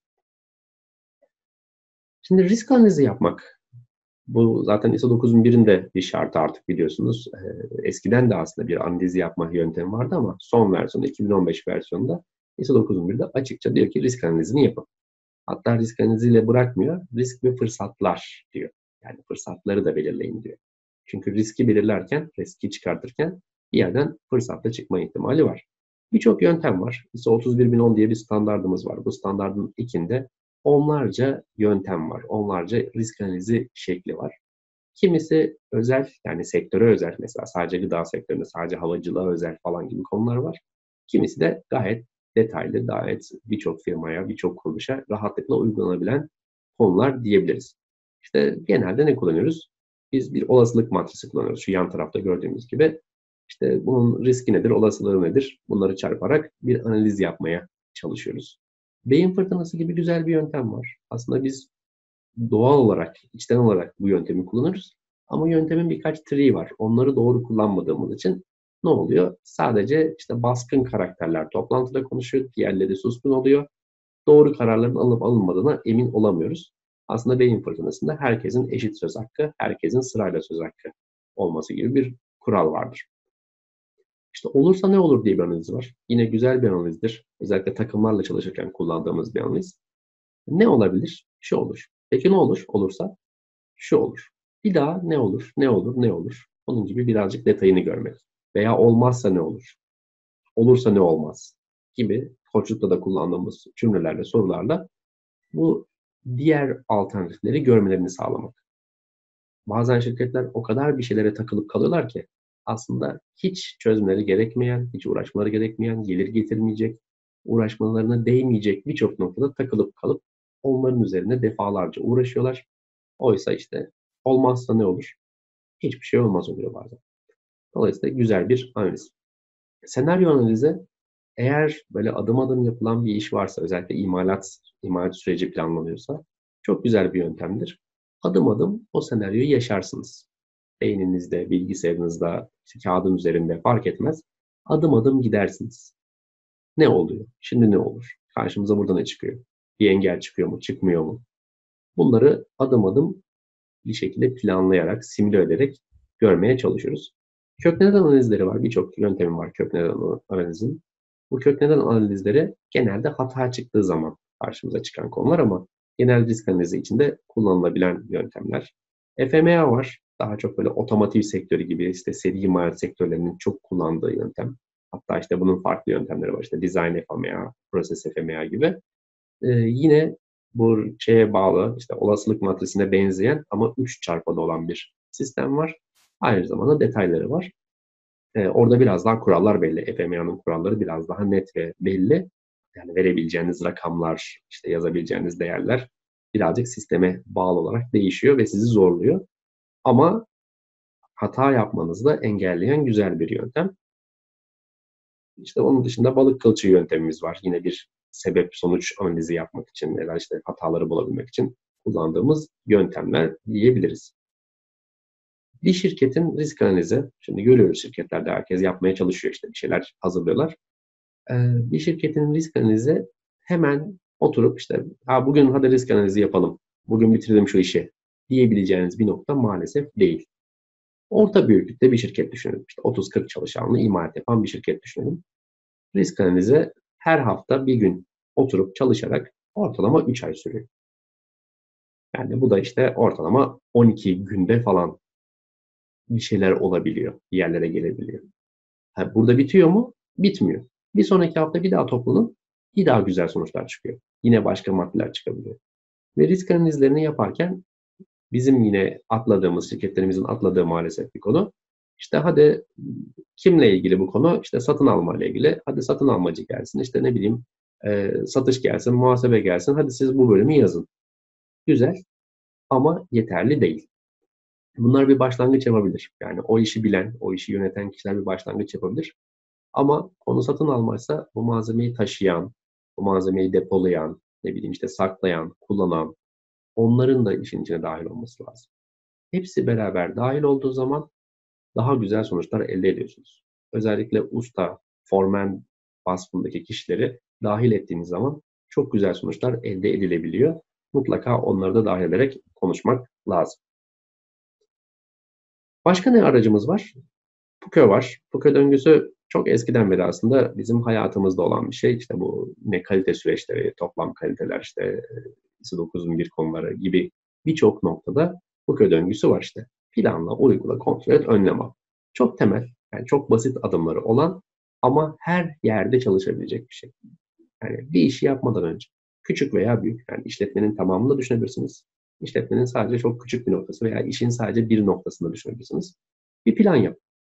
Şimdi risk analizi yapmak. Bu zaten I S O dokuzun birinde bir şartı artık biliyorsunuz. Eskiden de aslında bir analiz yapma yöntemi vardı ama son versiyonu iki bin on beş versiyonunda I S O dokuzun birinde açıkça diyor ki risk analizini yapın. Hatta risk analiziyle bırakmıyor, risk ve fırsatlar diyor. Yani fırsatları da belirleyin diyor. Çünkü riski belirlerken, riski çıkartırken bir yerden fırsatla çıkma ihtimali var. Birçok yöntem var. I S O otuz bir bin on diye bir standardımız var. Bu standardın içinde onlarca yöntem var. Onlarca risk analizi şekli var. Kimisi özel, yani sektöre özel, mesela sadece gıda sektöründe, sadece havacılığa özel falan gibi konular var. Kimisi de gayet detaylı, gayet birçok firmaya, birçok kuruluşa rahatlıkla uygulanabilen konular diyebiliriz. İşte genelde ne kullanıyoruz? Biz bir olasılık matrisi kullanıyoruz. Şu yan tarafta gördüğümüz gibi. İşte bunun riski nedir, olasılığı nedir? Bunları çarparak bir analiz yapmaya çalışıyoruz. Beyin fırtınası gibi güzel bir yöntem var. Aslında biz doğal olarak, içten olarak bu yöntemi kullanırız. Ama yöntemin birkaç triği var. Onları doğru kullanmadığımız için ne oluyor? Sadece işte baskın karakterler toplantıda konuşuyor, diğerleri suskun oluyor. Doğru kararların alınıp alınmadığına emin olamıyoruz. Aslında beyin fırtınasında herkesin eşit söz hakkı, herkesin sırayla söz hakkı olması gibi bir kural vardır. İşte olursa ne olur diye bir analiz var. Yine güzel bir analizdir. Özellikle takımlarla çalışırken kullandığımız bir analiz. Ne olabilir? Şu olur. Peki ne olur? Olursa şu olur. Bir daha ne olur? Ne olur? Ne olur? Onun gibi birazcık detayını görmek. Veya olmazsa ne olur? Olursa ne olmaz? Gibi koçlukta da kullandığımız cümlelerle, sorularla bu diğer alternatifleri görmelerini sağlamak. Bazen şirketler o kadar bir şeylere takılıp kalıyorlar ki aslında hiç çözmeleri gerekmeyen, hiç uğraşmaları gerekmeyen, gelir getirmeyecek, uğraşmalarına değmeyecek birçok noktada takılıp kalıp onların üzerine defalarca uğraşıyorlar. Oysa işte olmazsa ne olur? Hiçbir şey olmaz oluyor bazen. Dolayısıyla güzel bir analiz. Senaryo analizi, eğer böyle adım adım yapılan bir iş varsa, özellikle imalat, imalat süreci planlanıyorsa çok güzel bir yöntemdir. Adım adım o senaryoyu yaşarsınız. beyninizde, bilgisayarınızda, işte kağıdın üzerinde fark etmez. Adım adım gidersiniz. Ne oluyor? Şimdi ne olur? Karşımıza burada ne çıkıyor? Bir engel çıkıyor mu? Çıkmıyor mu? Bunları adım adım bir şekilde planlayarak, simüle ederek görmeye çalışıyoruz. Kök neden analizleri var. Birçok yöntemi var kök neden analizinin. Bu kök neden analizleri genelde hata çıktığı zaman karşımıza çıkan konular ama genel risk analizi içinde kullanılabilen yöntemler. F M A var. Daha çok böyle otomotiv sektörü gibi işte seri imalat sektörlerinin çok kullandığı yöntem. Hatta işte bunun farklı yöntemleri var. İşte design F M A, process F M A gibi. Ee, yine bu şeye bağlı, işte olasılık matrisine benzeyen ama üç çarpanı olan bir sistem var. Aynı zamanda detayları var. Ee, orada biraz daha kurallar belli. F M A'nın kuralları biraz daha net ve belli. Yani verebileceğiniz rakamlar, işte yazabileceğiniz değerler birazcık sisteme bağlı olarak değişiyor ve sizi zorluyor. Ama hata yapmanızı da engelleyen güzel bir yöntem. İşte onun dışında balık kılçığı yöntemimiz var. Yine bir sebep sonuç analizi yapmak için ya da işte hataları bulabilmek için kullandığımız yöntemler diyebiliriz. Bir şirketin risk analizi, şimdi görüyoruz şirketlerde herkes yapmaya çalışıyor, işte bir şeyler hazırlıyorlar. Ee, bir şirketin risk analizi hemen oturup işte ha, bugün hadi risk analizi yapalım, bugün bitirelim şu işi diyebileceğiniz bir nokta maalesef değil. Orta büyüklükte bir şirket düşünelim. İşte otuz kırk çalışanlı imalat yapan bir şirket düşünelim. Risk analizi her hafta bir gün oturup çalışarak ortalama üç ay sürüyor. Yani bu da işte ortalama on iki günde falan bir şeyler olabiliyor, bir yerlere gelebiliyor. Ha, burada bitiyor mu? Bitmiyor. Bir sonraki hafta bir daha toplanıp bir daha güzel sonuçlar çıkıyor. Yine başka maddeler çıkabiliyor. Ve risk analizlerini yaparken bizim yine atladığımız, şirketlerimizin atladığı maalesef bir konu. İşte hadi kimle ilgili bu konu? İşte satın alma ile ilgili. Hadi satın almacı gelsin. İşte ne bileyim e, satış gelsin, muhasebe gelsin. Hadi siz bu bölümü yazın. Güzel ama yeterli değil. Bunlar bir başlangıç yapabilir. Yani o işi bilen, o işi yöneten kişiler bir başlangıç yapabilir. Ama konu satın almaysa bu malzemeyi taşıyan, bu malzemeyi depolayan, ne bileyim işte saklayan, kullanan, onların da işin içine dahil olması lazım. Hepsi beraber dahil olduğu zaman daha güzel sonuçlar elde ediyorsunuz. Özellikle usta, formen vasfındaki kişileri dahil ettiğiniz zaman çok güzel sonuçlar elde edilebiliyor. Mutlaka onları da dahil ederek konuşmak lazım. Başka ne aracımız var? Puka var. Puka döngüsü çok eskiden beri aslında bizim hayatımızda olan bir şey. İşte bu ne kalite süreçleri, toplam kaliteler, işte I S O dokuzun bir konuları gibi birçok noktada Puka döngüsü var işte. Planla, uygula, kontrol et, önlem al. Çok temel, yani çok basit adımları olan ama her yerde çalışabilecek bir şey. Yani bir işi yapmadan önce küçük veya büyük, yani işletmenin tamamını da düşünebilirsiniz. İşletmenin sadece çok küçük bir noktası veya işin sadece bir noktasında düşünebilirsiniz. Bir plan yap.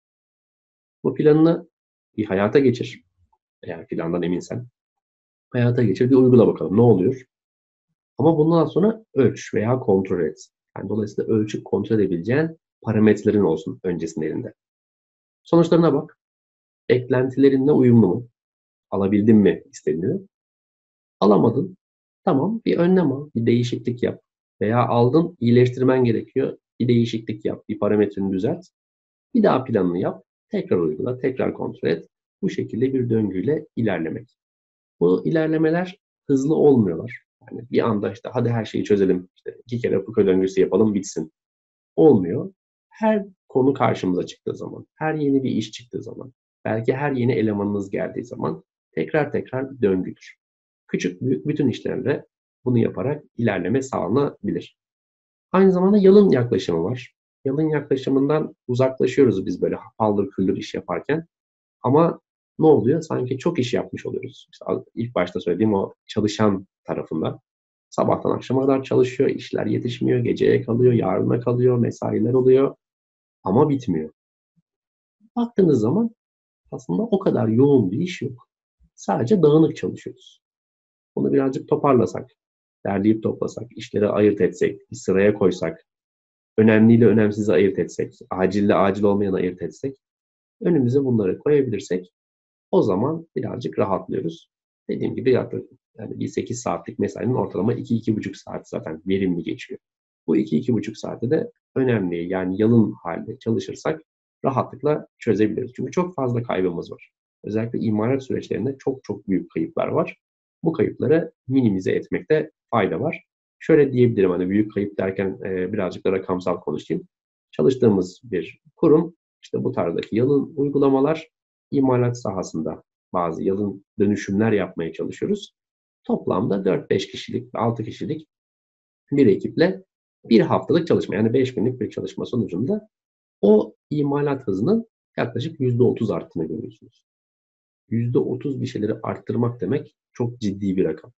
Bu planını bir hayata geçir. Eğer plandan eminsen. Hayata geçir, bir uygula bakalım ne oluyor. Ama bundan sonra ölç veya kontrol et. Yani dolayısıyla ölçüp kontrol edebileceğin parametrelerin olsun öncesinde elinde. Sonuçlarına bak. Beklentilerinle uyumlu mu? Alabildin mi istediğini? Alamadın. Tamam, bir önlem al, bir değişiklik yap. Veya aldın, iyileştirmen gerekiyor. Bir değişiklik yap, bir parametrini düzelt. Bir daha planını yap. Tekrar uygula, tekrar kontrol et. Bu şekilde bir döngüyle ilerlemek. Bu ilerlemeler hızlı olmuyorlar. Yani bir anda işte hadi her şeyi çözelim, işte iki kere Puka döngüsü yapalım bitsin. Olmuyor. Her konu karşımıza çıktığı zaman, her yeni bir iş çıktığı zaman, belki her yeni elemanınız geldiği zaman tekrar tekrar bir döngüdür. Küçük büyük bütün işlerde bunu yaparak ilerleme sağlanabilir. Aynı zamanda yalın yaklaşımı var. Yalın yaklaşımından uzaklaşıyoruz biz böyle paldır küldür iş yaparken. Ama ne oluyor? Sanki çok iş yapmış oluyoruz. İşte ilk başta söylediğim o çalışan tarafında. Sabahtan akşama kadar çalışıyor, işler yetişmiyor, geceye kalıyor, yarına kalıyor, mesailer oluyor ama bitmiyor. Baktığınız zaman aslında o kadar yoğun bir iş yok. Sadece dağınık çalışıyoruz. Bunu birazcık toparlasak, derleyip toplasak, işleri ayırt etsek, bir sıraya koysak, önemliyle önemsizi ayırt etsek, acille acil olmayanı ayırt etsek, önümüze bunları koyabilirsek o zaman birazcık rahatlıyoruz. Dediğim gibi yaklaşık yani bir sekiz saatlik mesainin ortalama iki iki buçuk saat zaten verimli geçiyor. Bu iki iki buçuk saati de önemli, yani yalın halde çalışırsak rahatlıkla çözebiliriz. Çünkü çok fazla kaybımız var. Özellikle imalat süreçlerinde çok çok büyük kayıplar var. Bu kayıpları minimize etmekte fayda var. Şöyle diyebilirim, hani büyük kayıp derken e, birazcık da rakamsal konuşayım. Çalıştığımız bir kurum işte bu tarzdaki yalın uygulamalar, imalat sahasında bazı yalın dönüşümler yapmaya çalışıyoruz. Toplamda dört beş kişilik, altı kişilik bir ekiple bir haftalık çalışma, yani beş günlük bir çalışma sonucunda o imalat hızının yaklaşık yüzde otuz arttığını görüyorsunuz. yüzde otuz bir şeyleri arttırmak demek çok ciddi bir rakam.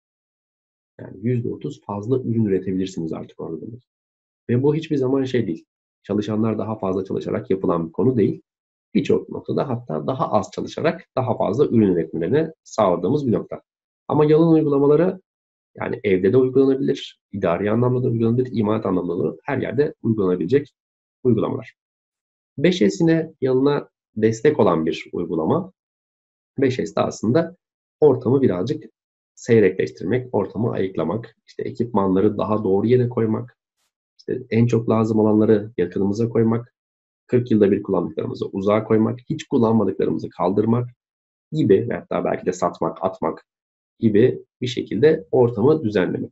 Yani yüzde otuz fazla ürün üretebilirsiniz artık orada demek. Ve bu hiçbir zaman şey değil. Çalışanlar daha fazla çalışarak yapılan bir konu değil. Birçok noktada hatta daha az çalışarak daha fazla ürün üretmelerini sağladığımız bir nokta. Ama yalın uygulamaları, yani evde de uygulanabilir, idari anlamda da uygulanabilir, imalat anlamda da her yerde uygulanabilecek uygulamalar. beş S'ine yalına destek olan bir uygulama. beş S de aslında ortamı birazcık seyrekleştirmek, ortamı ayıklamak, işte ekipmanları daha doğru yere koymak, işte en çok lazım olanları yakınımıza koymak, kırk yılda bir kullandıklarımızı uzağa koymak, hiç kullanmadıklarımızı kaldırmak gibi, ve hatta belki de satmak, atmak gibi bir şekilde ortamı düzenlemek.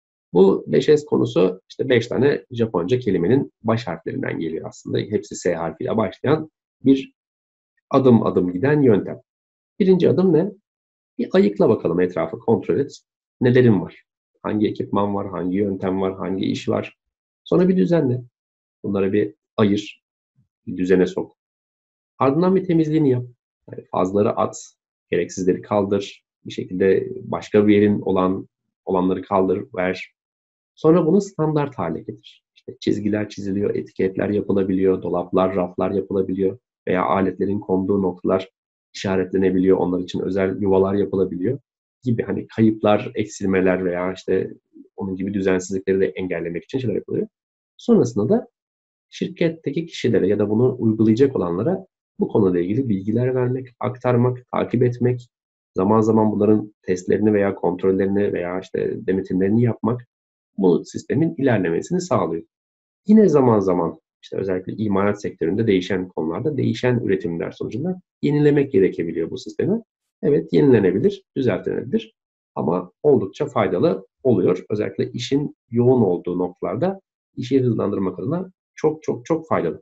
Bu beş S konusu işte beş tane Japonca kelimenin baş harflerinden geliyor aslında. Hepsi S harfiyle başlayan bir adım adım giden yöntem. Birinci adım ne? Bir ayıkla bakalım, etrafı kontrol et. Nelerin var? Hangi ekipman var? Hangi yöntem var? Hangi iş var? Sonra bir düzenle. Bunları bir ayır, bir düzene sok. Ardından bir temizliğini yap. Yani fazları at, gereksizleri kaldır. Bir şekilde başka bir yerin olan olanları kaldır, ver. Sonra bunu standart hale getir. İşte çizgiler çiziliyor, etiketler yapılabiliyor, dolaplar, raflar yapılabiliyor veya aletlerin konduğu noktalar işaretlenebiliyor. Onlar için özel yuvalar yapılabiliyor gibi, hani kayıplar, eksilmeler veya işte onun gibi düzensizlikleri de engellemek için şeyler yapılıyor. Sonrasında da şirketteki kişilere ya da bunu uygulayacak olanlara bu konuyla ilgili bilgiler vermek, aktarmak, takip etmek, zaman zaman bunların testlerini veya kontrollerini veya işte denetimlerini yapmak bu sistemin ilerlemesini sağlıyor. Yine zaman zaman işte özellikle imalat sektöründe değişen konularda değişen üretimler sonucunda yenilemek gerekebiliyor bu sistemi. Evet, yenilenebilir, düzeltilebilir ama oldukça faydalı oluyor. Özellikle işin yoğun olduğu noktalarda işi hızlandırmak adına çok çok çok faydalı.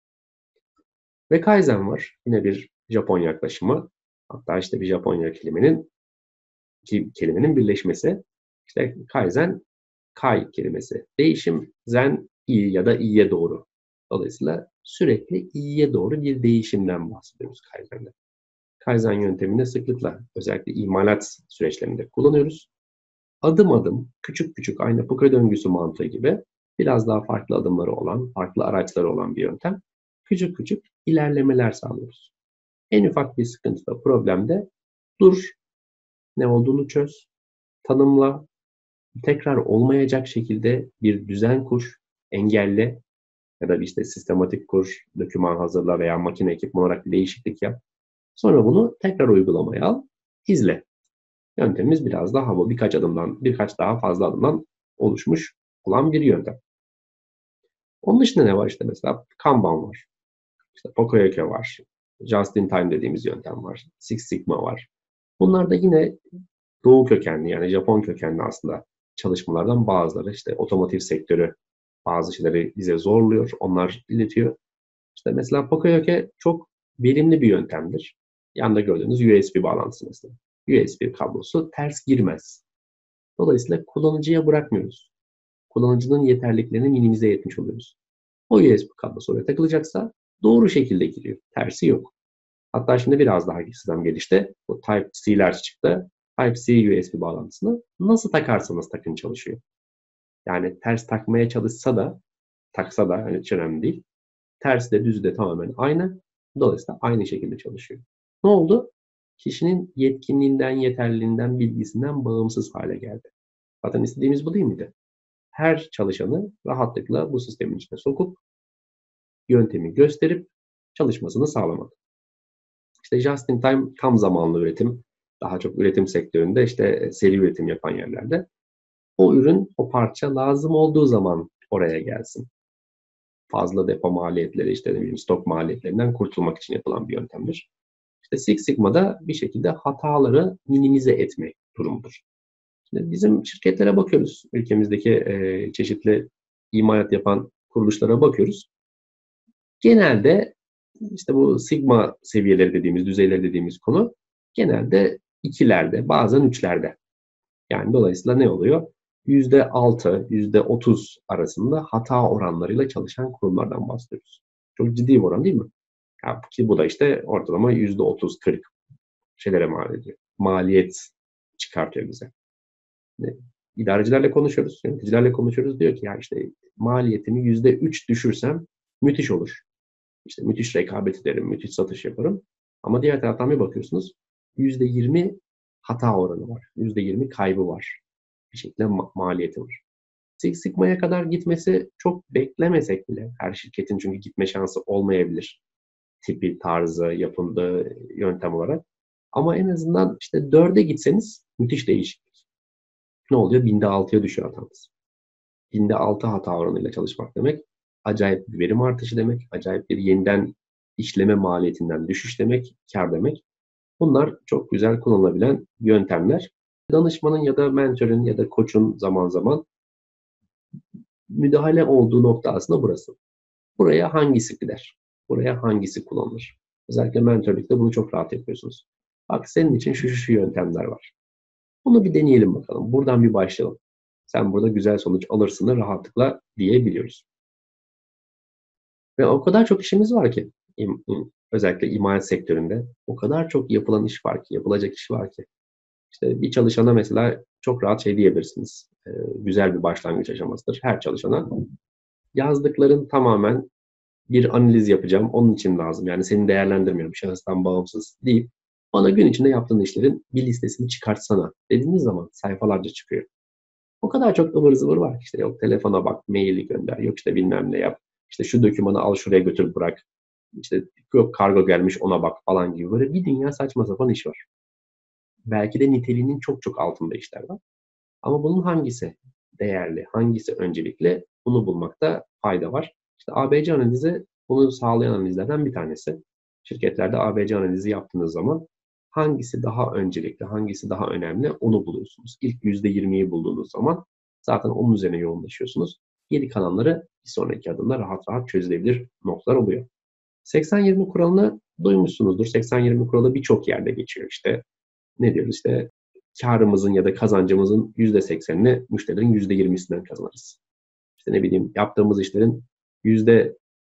Ve Kaizen var. Yine bir Japon yaklaşımı. Hatta işte bir Japonya kelimenin iki kelimenin birleşmesi. İşte Kaizen, Kai kelimesi. Değişim, zen, iyi ya da iyiye doğru. Dolayısıyla sürekli iyiye doğru bir değişimden bahsediyoruz Kaizen'de. Kaizen yöntemini sıklıkla özellikle imalat süreçlerinde kullanıyoruz. Adım adım, küçük küçük, aynı Fuka döngüsü mantığı gibi biraz daha farklı adımları olan, farklı araçları olan bir yöntem. Küçük küçük ilerlemeler sağlıyoruz. En ufak bir sıkıntıda, problemde dur, ne olduğunu çöz, tanımla, tekrar olmayacak şekilde bir düzen kur, engelle ya da işte sistematik kur, doküman hazırla veya makine ekipman olarak bir değişiklik yap. Sonra bunu tekrar uygulamaya al, izle. Yöntemimiz biraz daha bu, birkaç adımdan, birkaç daha fazla adımdan oluşmuş olan bir yöntem. Onun dışında ne var? İşte mesela Kanban var, işte Pocoyoke var, Just in Time dediğimiz yöntem var, Six Sigma var. Bunlar da yine Doğu kökenli, yani Japon kökenli aslında çalışmalardan bazıları. İşte otomotiv sektörü bazı şeyleri bize zorluyor, onlar iletiyor. İşte mesela Pocoyoke çok verimli bir yöntemdir. Yanında gördüğünüz U S B bağlantısı mesela. U S B kablosu ters girmez. Dolayısıyla kullanıcıya bırakmıyoruz. Kullanıcının yeterliliklerini minimize etmiş oluyoruz. O U S B kablosu oraya takılacaksa doğru şekilde giriyor. Tersi yok. Hatta şimdi biraz daha sistem gelişti. Bu Type-C'ler çıktı. Type-C U S B bağlantısını nasıl takarsanız takın çalışıyor. Yani ters takmaya çalışsa da, taksa da yani hiç önemli değil. Tersi de düzü de tamamen aynı. Dolayısıyla aynı şekilde çalışıyor. Ne oldu? Kişinin yetkinliğinden, yeterliliğinden, bilgisinden bağımsız hale geldi. Zaten istediğimiz bu değil miydi? Her çalışanı rahatlıkla bu sistemin içine sokup yöntemi gösterip çalışmasını sağlamak. İşte just in time, tam zamanlı üretim, daha çok üretim sektöründe işte seri üretim yapan yerlerde o ürün, o parça lazım olduğu zaman oraya gelsin. fazla depo maliyetleri, işte ne bileyim stok maliyetlerinden kurtulmak için yapılan bir yöntemdir. İşte Six Sigma'da bir şekilde hataları minimize etme durumudur. Şimdi bizim şirketlere bakıyoruz. Ülkemizdeki e, çeşitli imalat yapan kuruluşlara bakıyoruz. Genelde işte bu Sigma seviyeleri dediğimiz, düzeyleri dediğimiz konu genelde ikilerde, bazen üçlerde. Yani dolayısıyla ne oluyor? yüzde altı, yüzde otuz arasında hata oranlarıyla çalışan kurumlardan bahsediyoruz. Çok ciddi bir oran değil mi? Ya, ki bu da işte ortalama yüzde otuz kırk şeylere mal ediyor. Maliyet çıkartıyor bize. İdarecilerle konuşuyoruz, yöneticilerle konuşuyoruz. Diyor ki ya işte maliyetimi yüzde üç düşürsem müthiş olur. İşte müthiş rekabet ederim, müthiş satış yaparım. Ama diğer taraftan bir bakıyorsunuz yüzde yirmi hata oranı var. yüzde yirmi kaybı var. Bir şekilde ma- maliyeti var. Six Sigma'ya kadar gitmesi çok beklemesek bile her şirketin çünkü gitme şansı olmayabilir. Tipi, tarzı, yapıldığı yöntem olarak. Ama en azından işte dörde gitseniz müthiş değişiklik. Ne oluyor? Binde altıya düşüyor hatanız. Binde altı hata oranıyla çalışmak demek. Acayip bir verim artışı demek. Acayip bir yeniden işleme maliyetinden düşüş demek. Kar demek. Bunlar çok güzel kullanılabilen yöntemler. Danışmanın ya da mentörün ya da koçun zaman zaman müdahale olduğu nokta aslında burası. Buraya hangisi gider? Buraya hangisi kullanılır? Özellikle mentörlükte bunu çok rahat yapıyorsunuz. Bak senin için şu şu şu yöntemler var. Bunu bir deneyelim bakalım. Buradan bir başlayalım. Sen burada güzel sonuç alırsın rahatlıkla diyebiliyoruz. Ve o kadar çok işimiz var ki im, im, özellikle imalat sektöründe o kadar çok yapılan iş var ki, yapılacak iş var ki. İşte bir çalışana mesela çok rahat şey diyebilirsiniz. E, güzel bir başlangıç aşamasıdır. Her çalışana yazdıkların tamamen bir analiz yapacağım. Onun için lazım. Yani seni değerlendirmiyorum. Şahıstan bağımsız deyip bana gün içinde yaptığın işlerin bir listesini çıkartsana dediğiniz zaman sayfalarca çıkıyor. O kadar çok ıvır zıvır var ki işte yok telefona bak, maili gönder, yok işte bilmem ne yap. İşte şu dokümanı al şuraya götür bırak. İşte yok kargo gelmiş ona bak falan gibi böyle bir dünya saçma sapan iş var. Belki de niteliğinin çok çok altında işler var. Ama bunun hangisi değerli, hangisi öncelikli bunu bulmakta fayda var. İşte A B C analizi bunu sağlayan analizlerden bir tanesi. Şirketlerde A B C analizi yaptığınız zaman hangisi daha öncelikli, hangisi daha önemli onu buluyorsunuz. İlk yüzde yirmiyi bulduğunuz zaman zaten onun üzerine yoğunlaşıyorsunuz. Geri kalanları bir sonraki adımda rahat rahat çözülebilir noktalar oluyor. seksen yirmi kuralını duymuşsunuzdur. seksen yirmi kuralı birçok yerde geçiyor. İşte ne diyoruz işte karımızın ya da kazancımızın yüzde seksenini müşterilerin yüzde yirmisinden kazanırız. İşte ne bileyim yaptığımız işlerin yüzde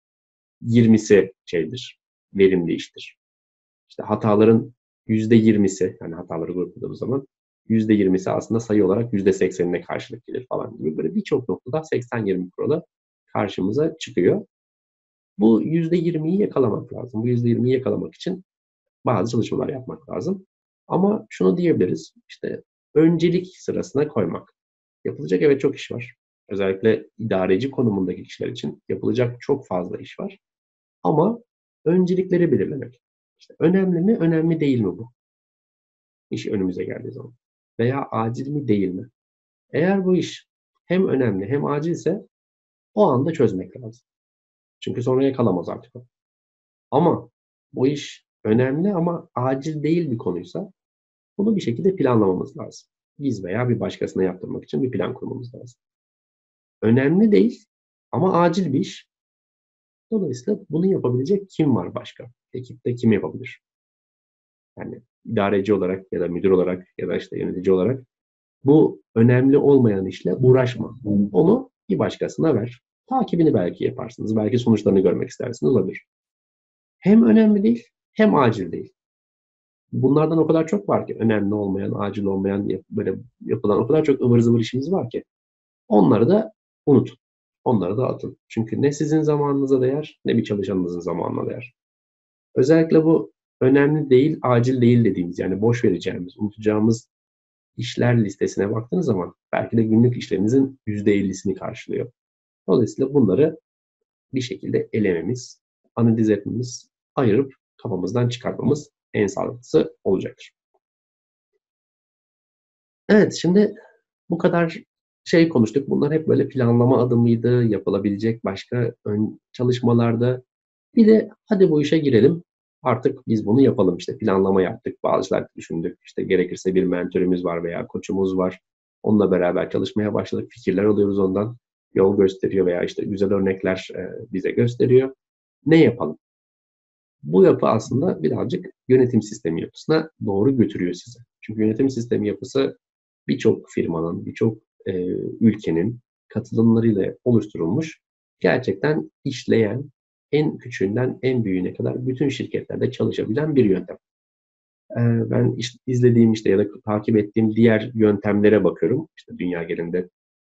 yirmisi şeydir, verimli iştir. İşte hataların yüzde yirmisi, yani hataları grupladığımız zaman yüzde yirmisi aslında sayı olarak yüzde seksenine karşılık gelir falan gibi böyle birçok noktada seksen yirmi kuralı karşımıza çıkıyor. Bu yüzde yirmiyi yakalamak lazım. Bu yüzde yirmiyi yakalamak için bazı çalışmalar yapmak lazım. Ama şunu diyebiliriz, işte öncelik sırasına koymak. Yapılacak evet çok iş var. Özellikle idareci konumundaki kişiler için yapılacak çok fazla iş var. Ama öncelikleri belirlemek. İşte önemli mi, önemli değil mi bu? İş önümüze geldiği zaman. Veya acil mi, değil mi? Eğer bu iş hem önemli hem acilse o anda çözmek lazım. Çünkü sonra yakalamaz artık o. Ama bu iş önemli ama acil değil bir konuysa bunu bir şekilde planlamamız lazım. Biz veya bir başkasına yaptırmak için bir plan kurmamız lazım. Önemli değil ama acil bir iş. Dolayısıyla bunu yapabilecek kim var başka? Ekipte kim yapabilir? Yani idareci olarak ya da müdür olarak ya da işte yönetici olarak bu önemli olmayan işle uğraşma. Onu bir başkasına ver. Takibini belki yaparsınız. Belki sonuçlarını görmek istersiniz. Olabilir. Hem önemli değil hem acil değil. Bunlardan o kadar çok var ki önemli olmayan, acil olmayan böyle yapılan o kadar çok ıvır zıvır işimiz var ki. Onları da unutun. Onları da atın. Çünkü ne sizin zamanınıza değer ne bir çalışanınızın zamanına değer. Özellikle bu önemli değil, acil değil dediğimiz yani boş vereceğimiz, unutacağımız işler listesine baktığınız zaman belki de günlük işlerinizin yüzde ellisini karşılıyor. Dolayısıyla bunları bir şekilde elememiz, analiz etmemiz, ayırıp kafamızdan çıkartmamız en sağlıklısı olacaktır. Evet, şimdi bu kadar Şey konuştuk, bunlar hep böyle planlama adımıydı, yapılabilecek başka ön çalışmalarda. Bir de hadi bu işe girelim, artık biz bunu yapalım. İşte planlama yaptık, bazı şeyler düşündük. İşte gerekirse bir mentörümüz var veya koçumuz var. Onunla beraber çalışmaya başladık, fikirler alıyoruz ondan. Yol gösteriyor veya işte güzel örnekler e, bize gösteriyor. Ne yapalım? Bu yapı aslında birazcık yönetim sistemi yapısına doğru götürüyor sizi. Çünkü yönetim sistemi yapısı birçok firmanın, birçok e, ülkenin katılımlarıyla oluşturulmuş, gerçekten işleyen, en küçüğünden en büyüğüne kadar bütün şirketlerde çalışabilen bir yöntem. E, ben işte izlediğim işte ya da takip ettiğim diğer yöntemlere bakıyorum. İşte dünya genelinde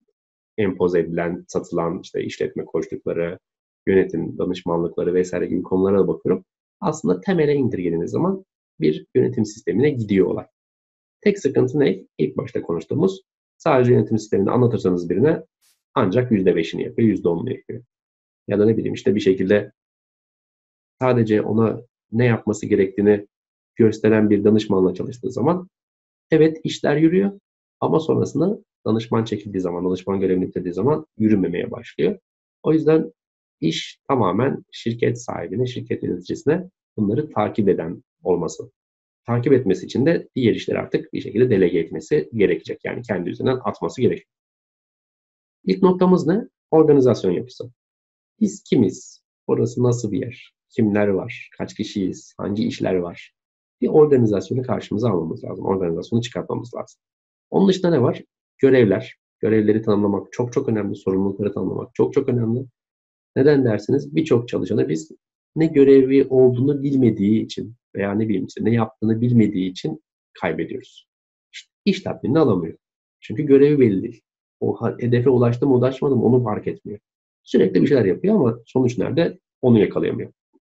empoze edilen, satılan işte işletme koçlukları, yönetim danışmanlıkları vesaire gibi konulara da bakıyorum. Aslında temele indirgediğiniz zaman bir yönetim sistemine gidiyor olay. Tek sıkıntı ne? İlk başta konuştuğumuz, sadece yönetim sistemini anlatırsanız birine ancak yüzde beşini yapıyor, yüzde onunu yapıyor. Ya da ne bileyim işte bir şekilde sadece ona ne yapması gerektiğini gösteren bir danışmanla çalıştığı zaman evet işler yürüyor ama sonrasında danışman çekildiği zaman, danışman görevini bitirdiği zaman yürümemeye başlıyor. O yüzden iş tamamen şirket sahibine, şirket yöneticisine bunları takip eden olması. Takip etmesi için de diğer işleri artık bir şekilde delege etmesi gerekecek. Yani kendi üzerinden atması gerekiyor. İlk noktamız ne? Organizasyon yapısı. Biz kimiz? Orası nasıl bir yer? Kimler var? Kaç kişiyiz? Hangi işler var? Bir organizasyonu karşımıza almamız lazım. Organizasyonu çıkartmamız lazım. Onun dışında ne var? Görevler. Görevleri tanımlamak çok çok önemli. Sorumlulukları tanımlamak çok çok önemli. Neden dersiniz? Birçok çalışanı biz ne görevi olduğunu bilmediği için veya ne bileyim işte ne yaptığını bilmediği için kaybediyoruz. İşte iş tatminini alamıyor. Çünkü görevi belli değil. O hedefe ulaştı mı ulaşmadı mı onu fark etmiyor. Sürekli bir şeyler yapıyor ama sonuç nerede? Onu yakalayamıyor.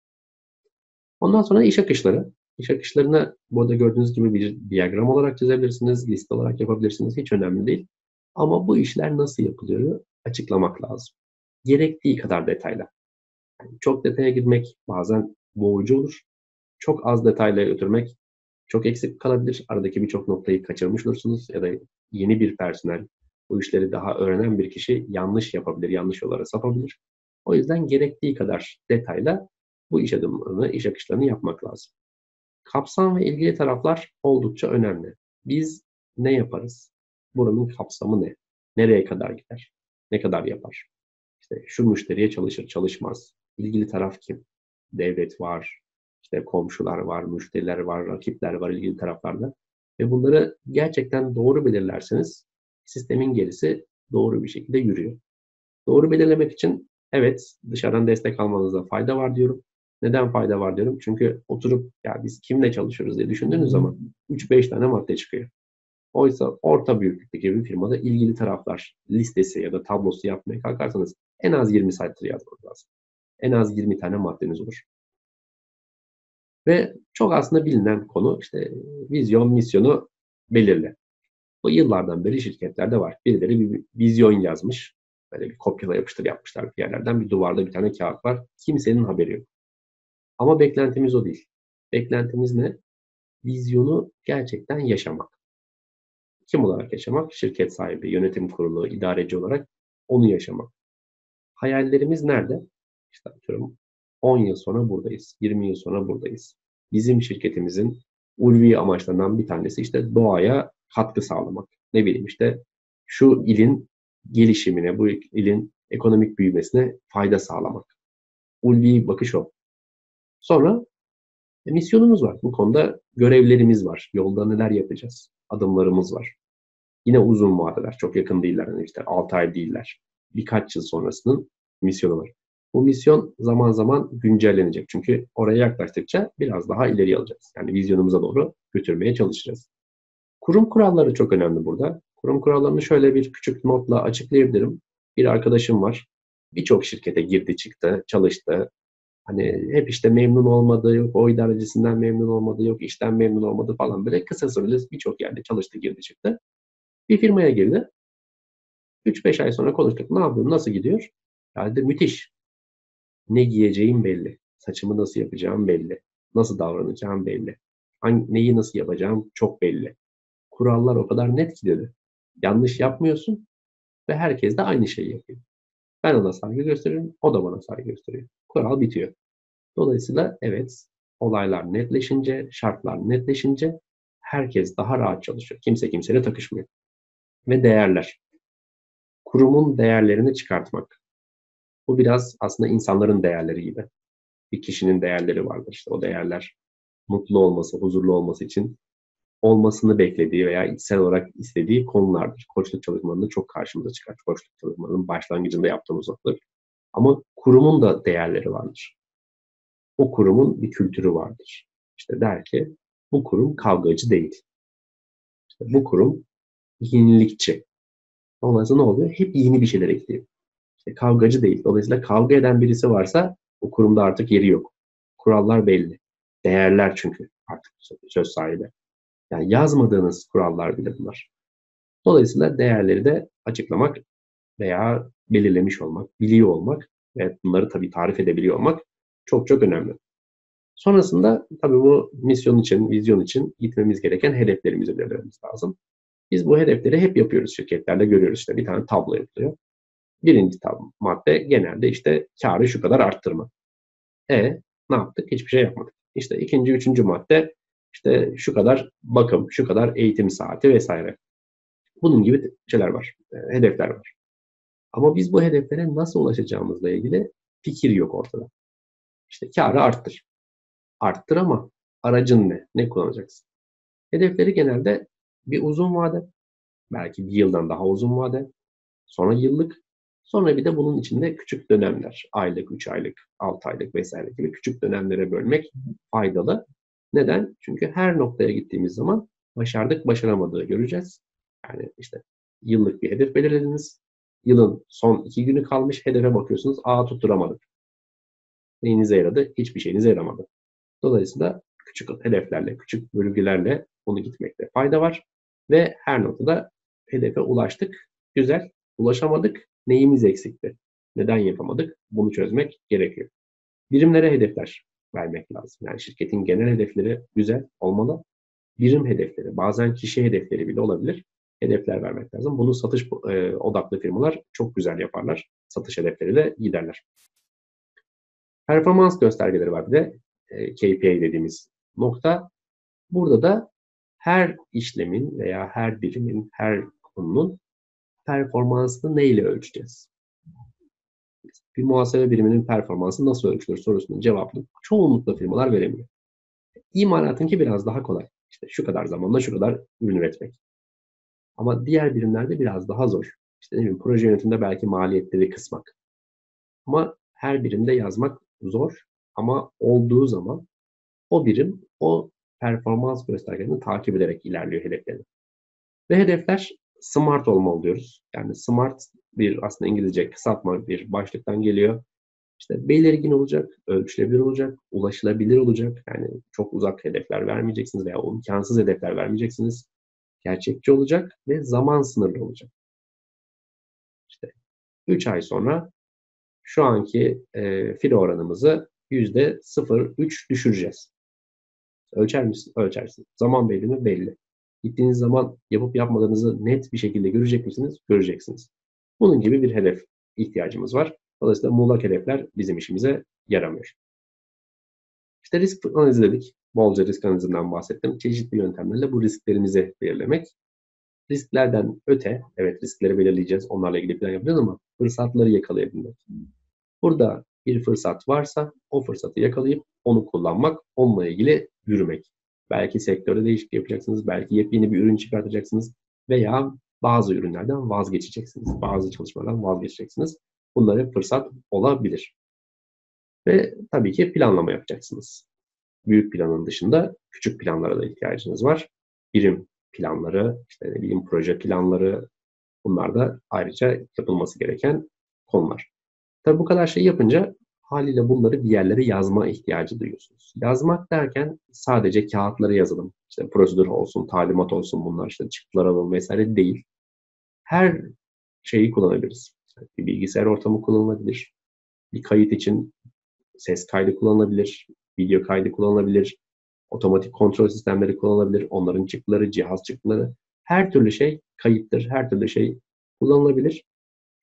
Ondan sonra iş akışları. İş akışlarını burada gördüğünüz gibi bir diyagram olarak çizebilirsiniz, liste olarak yapabilirsiniz. Hiç önemli değil. Ama bu işler nasıl yapılıyor açıklamak lazım. Gerektiği kadar detayla. Yani çok detaya girmek bazen boğucu olur. Çok az detayla götürmek çok eksik kalabilir. Aradaki birçok noktayı kaçırmış olursunuz ya da yeni bir personel, bu işleri daha öğrenen bir kişi yanlış yapabilir, yanlış yollara sapabilir. O yüzden gerektiği kadar detayla bu iş adımlarını, iş akışlarını yapmak lazım. Kapsam ve ilgili taraflar oldukça önemli. Biz ne yaparız? Buranın kapsamı ne? Nereye kadar gider? Ne kadar yapar? İşte şu müşteriye çalışır, çalışmaz. İlgili taraf kim? Devlet var, işte komşular var, müşteriler var, rakipler var ilgili taraflarda. Ve bunları gerçekten doğru belirlerseniz sistemin gerisi doğru bir şekilde yürüyor. Doğru belirlemek için evet dışarıdan destek almanızda fayda var diyorum. Neden fayda var diyorum? Çünkü oturup ya biz kimle çalışıyoruz diye düşündüğünüz zaman üç beş tane madde çıkıyor. Oysa orta büyüklükteki bir firmada ilgili taraflar listesi ya da tablosu yapmaya kalkarsanız en az yirmi sayfa yazmanız lazım. En az yirmi tane maddeniz olur. Ve çok aslında bilinen konu işte vizyon, misyonu belirle. Bu yıllardan beri şirketlerde var. Birileri bir vizyon yazmış. Böyle bir kopyala yapıştır yapmışlar bir yerlerden. Bir duvarda bir tane kağıt var. Kimsenin haberi yok. Ama beklentimiz o değil. Beklentimiz ne? Vizyonu gerçekten yaşamak. Kim olarak yaşamak? Şirket sahibi, yönetim kurulu, idareci olarak onu yaşamak. Hayallerimiz nerede? İşte atıyorum on yıl sonra buradayız, yirmi yıl sonra buradayız. Bizim şirketimizin ulvi amaçlarından bir tanesi işte doğaya katkı sağlamak. Ne bileyim işte şu ilin gelişimine, bu ilin ekonomik büyümesine fayda sağlamak. Ulvi bakış o. Sonra e, misyonumuz var. Bu konuda görevlerimiz var. Yolda neler yapacağız? Adımlarımız var. Yine uzun vadeler, çok yakın değiller. Yani işte altı ay değiller. Birkaç yıl sonrasının misyonu var. Bu misyon zaman zaman güncellenecek. Çünkü oraya yaklaştıkça biraz daha ileri alacağız. Yani vizyonumuza doğru götürmeye çalışacağız. Kurum kuralları çok önemli burada. Kurum kurallarını şöyle bir küçük notla açıklayabilirim. Bir arkadaşım var. Birçok şirkete girdi çıktı, çalıştı. Hani hep işte memnun olmadı, yok o idarecisinden memnun olmadı, yok işten memnun olmadı falan böyle kısa süreli birçok yerde çalıştı, girdi çıktı. Bir firmaya girdi. üç beş ay sonra konuştuk. Ne yapıyorsun? Nasıl gidiyor? Yani de müthiş. Ne giyeceğim belli. Saçımı nasıl yapacağım belli. Nasıl davranacağım belli. Hangi, neyi nasıl yapacağım çok belli. Kurallar o kadar net ki dedi. Yanlış yapmıyorsun. ve herkes de aynı şeyi yapıyor. Ben ona saygı gösteriyorum, o da bana saygı gösteriyor. Kural bitiyor. Dolayısıyla evet, olaylar netleşince, şartlar netleşince herkes daha rahat çalışıyor. Kimse kimseyle takışmıyor. Ve değerler. Kurumun değerlerini çıkartmak. Bu biraz aslında insanların değerleri gibi. Bir kişinin değerleri vardır. İşte o değerler mutlu olması, huzurlu olması için olmasını beklediği veya içsel olarak istediği konulardır. Koçluk çalışmalarında çok karşımıza çıkar. Koçluk çalışmalarının başlangıcında yaptığımız noktadır. Ama kurumun da değerleri vardır. O kurumun bir kültürü vardır. İşte der ki bu kurum kavgacı değil. İşte bu kurum yenilikçi. Dolayısıyla ne oluyor? Hep yeni bir şeyler ekliyor. İşte kavgacı değil. Dolayısıyla kavga eden birisi varsa o kurumda artık yeri yok. Kurallar belli. Değerler çünkü artık söz sahibi. Yani yazmadığınız kurallar bile bunlar. Dolayısıyla değerleri de açıklamak veya belirlemiş olmak, biliyor olmak ve bunları tabii tarif edebiliyor olmak çok çok önemli. Sonrasında tabii bu misyon için, vizyon için gitmemiz gereken hedeflerimizi belirlememiz lazım. Biz bu hedefleri hep yapıyoruz şirketlerde görüyoruz işte bir tane tablo yapılıyor. Birinci tab- madde genelde işte karı şu kadar arttırma. E ne yaptık? Hiçbir şey yapmadık. İşte ikinci, üçüncü madde işte şu kadar bakım, şu kadar eğitim saati vesaire. Bunun gibi şeyler var, e, hedefler var. Ama biz bu hedeflere nasıl ulaşacağımızla ilgili fikir yok ortada. İşte karı arttır. Arttır ama aracın ne? Ne kullanacaksın? Hedefleri genelde bir uzun vade, belki bir yıldan daha uzun vade, sonra yıllık, sonra bir de bunun içinde küçük dönemler, aylık, üç aylık, altı aylık vesaire gibi küçük dönemlere bölmek faydalı. Neden? Çünkü her noktaya gittiğimiz zaman başardık, başaramadığı göreceğiz. Yani işte yıllık bir hedef belirlediniz. Yılın son iki günü kalmış, hedefe bakıyorsunuz, aa tutturamadık. Neyinize yaradı? Hiçbir şeyinize yaramadı. Dolayısıyla küçük hedeflerle, küçük bölgelerle bunu gitmekte fayda var. Ve her noktada hedefe ulaştık. Güzel. Ulaşamadık. Neyimiz eksikti? Neden yapamadık? Bunu çözmek gerekiyor. Birimlere hedefler vermek lazım. Yani şirketin genel hedefleri güzel olmalı. Birim hedefleri, bazen kişi hedefleri bile olabilir. Hedefler vermek lazım. Bunu satış e, odaklı firmalar çok güzel yaparlar. Satış hedefleri de giderler. Performans göstergeleri var bir de e, K P I dediğimiz nokta. Burada da her işlemin veya her birimin, her konunun performansını neyle ölçeceğiz? Bir muhasebe biriminin performansı nasıl ölçülür sorusunun cevabını çoğunlukla firmalar veremiyor. İmalatınki biraz daha kolay. İşte şu kadar zamanda şu kadar ürün üretmek. Ama diğer birimlerde biraz daha zor. İşte ne bileyim, proje yönetiminde belki maliyetleri kısmak. Ama her birimde yazmak zor. Ama olduğu zaman o birim o performans göstergelerini takip ederek ilerliyor hedeflerini. Ve hedefler SMART olmalı diyoruz. Yani SMART bir aslında İngilizce kısaltma bir başlıktan geliyor. İşte belirgin olacak, ölçülebilir olacak, ulaşılabilir olacak. Yani çok uzak hedefler vermeyeceksiniz veya imkansız hedefler vermeyeceksiniz. Gerçekçi olacak ve zaman sınırlı olacak. İşte üç ay sonra şu anki e, filo oranımızı yüzde sıfır virgül üç düşüreceğiz. Ölçer misin? Ölçersin. Zaman belli mi? Belli. Gittiğiniz zaman yapıp yapmadığınızı net bir şekilde görecek misiniz? Göreceksiniz. Bunun gibi bir hedef ihtiyacımız var. Dolayısıyla muğlak hedefler bizim işimize yaramıyor. İşte risk analizi dedik. Bolca risk analizinden bahsettim. Çeşitli yöntemlerle bu risklerimizi belirlemek. Risklerden öte, evet riskleri belirleyeceğiz, onlarla ilgili plan yapacağız ama fırsatları yakalayabilmek. Burada bir fırsat varsa o fırsatı yakalayıp onu kullanmak, onunla ilgili yürümek. Belki sektörde değişiklik yapacaksınız, belki yepyeni bir ürün çıkartacaksınız veya bazı ürünlerden vazgeçeceksiniz, bazı çalışmalardan vazgeçeceksiniz. Bunlar fırsat olabilir. Ve tabii ki planlama yapacaksınız. Büyük planın dışında küçük planlara da ihtiyacınız var. Birim planları, işte ne bileyim proje planları, bunlar da ayrıca yapılması gereken konular. Tabii bu kadar şey yapınca haliyle bunları bir yerlere yazma ihtiyacı duyuyorsunuz. Yazmak derken sadece kağıtlara yazalım. İşte prosedür olsun, talimat olsun, bunlar işte çıktılar alalım vesaire değil. Her şeyi kullanabiliriz. Bir bilgisayar ortamı kullanılabilir. Bir kayıt için ses kaydı kullanılabilir. Video kaydı kullanılabilir. Otomatik kontrol sistemleri kullanılabilir. Onların çıktıları, cihaz çıktıları. Her türlü şey kayıttır. Her türlü şey kullanılabilir.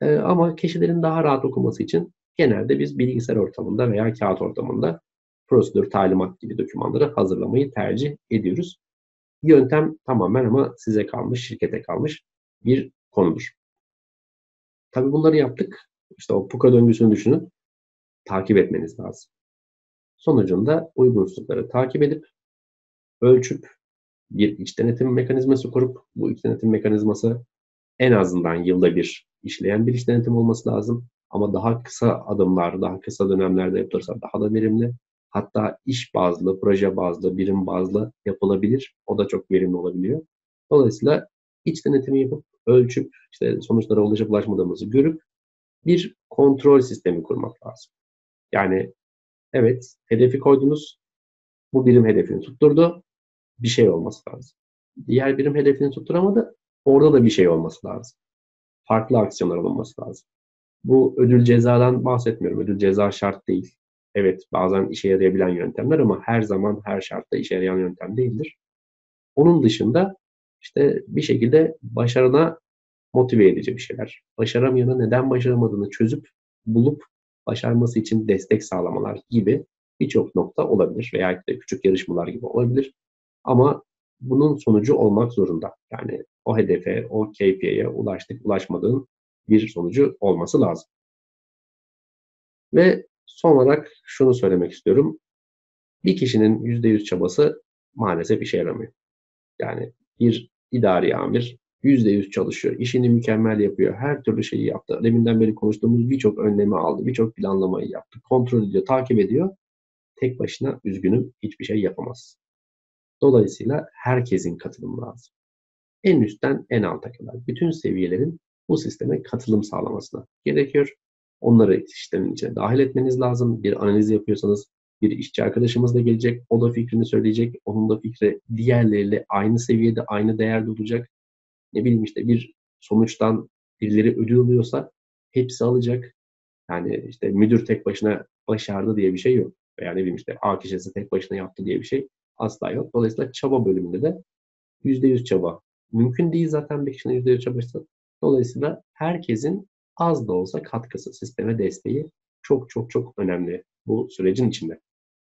Ee, ama kişilerin daha rahat okuması için genelde biz bilgisayar ortamında veya kağıt ortamında prosedür, talimat gibi dokümanları hazırlamayı tercih ediyoruz. Yöntem tamamen ama size kalmış, şirkete kalmış bir konudur. Tabii bunları yaptık. İşte o Puka döngüsünü düşünün. Takip etmeniz lazım. Sonucunda uygunsuzlukları takip edip, ölçüp, bir iç denetim mekanizması kurup, bu iç denetim mekanizması en azından yılda bir işleyen bir iç denetim olması lazım. Ama daha kısa adımlar, daha kısa dönemlerde yapılırsa daha da verimli. Hatta iş bazlı, proje bazlı, birim bazlı yapılabilir. O da çok verimli olabiliyor. Dolayısıyla iç denetimi yapıp, ölçüp, işte sonuçlara ulaşıp ulaşmadığımızı görüp bir kontrol sistemi kurmak lazım. Yani evet, hedefi koydunuz, bu birim hedefini tutturdu, bir şey olması lazım. Diğer birim hedefini tutturamadı, orada da bir şey olması lazım. Farklı aksiyonlar alınması lazım. Bu ödül cezadan bahsetmiyorum. Ödül ceza şart değil. Evet, bazen işe yarayabilen yöntemler ama her zaman her şartta işe yarayan yöntem değildir. Onun dışında işte bir şekilde başarına motive edici bir şeyler. Başaramayana neden başaramadığını çözüp bulup başarması için destek sağlamalar gibi birçok nokta olabilir veya işte küçük yarışmalar gibi olabilir. Ama bunun sonucu olmak zorunda. Yani o hedefe, o K P I'ye ulaştık, ulaşmadığın bir sonucu olması lazım. Ve son olarak şunu söylemek istiyorum. Bir kişinin yüzde yüz çabası maalesef işe yaramıyor. Yani bir idari amir yüzde yüz çalışıyor, işini mükemmel yapıyor, her türlü şeyi yaptı. Deminden beri konuştuğumuz birçok önlemi aldı, birçok planlamayı yaptı, kontrol ediyor, takip ediyor. Tek başına üzgünüm hiçbir şey yapamaz. Dolayısıyla herkesin katılımı lazım. En üstten en alta kadar bütün seviyelerin bu sisteme katılım sağlamasına gerekiyor. Onları sistemin içine dahil etmeniz lazım. Bir analiz yapıyorsanız bir işçi arkadaşımız da gelecek. O da fikrini söyleyecek. Onun da fikri diğerleriyle aynı seviyede, aynı değerde olacak. Ne bileyim işte bir sonuçtan birileri ödül alıyorsa hepsi alacak. Yani işte müdür tek başına başardı diye bir şey yok. Veya ne bileyim işte A kişisi tek başına yaptı diye bir şey asla yok. Dolayısıyla çaba bölümünde de yüzde yüz çaba. Mümkün değil zaten bir kişinin yüzde yüz çabası. Dolayısıyla herkesin az da olsa katkısı, sisteme desteği çok çok çok önemli bu sürecin içinde.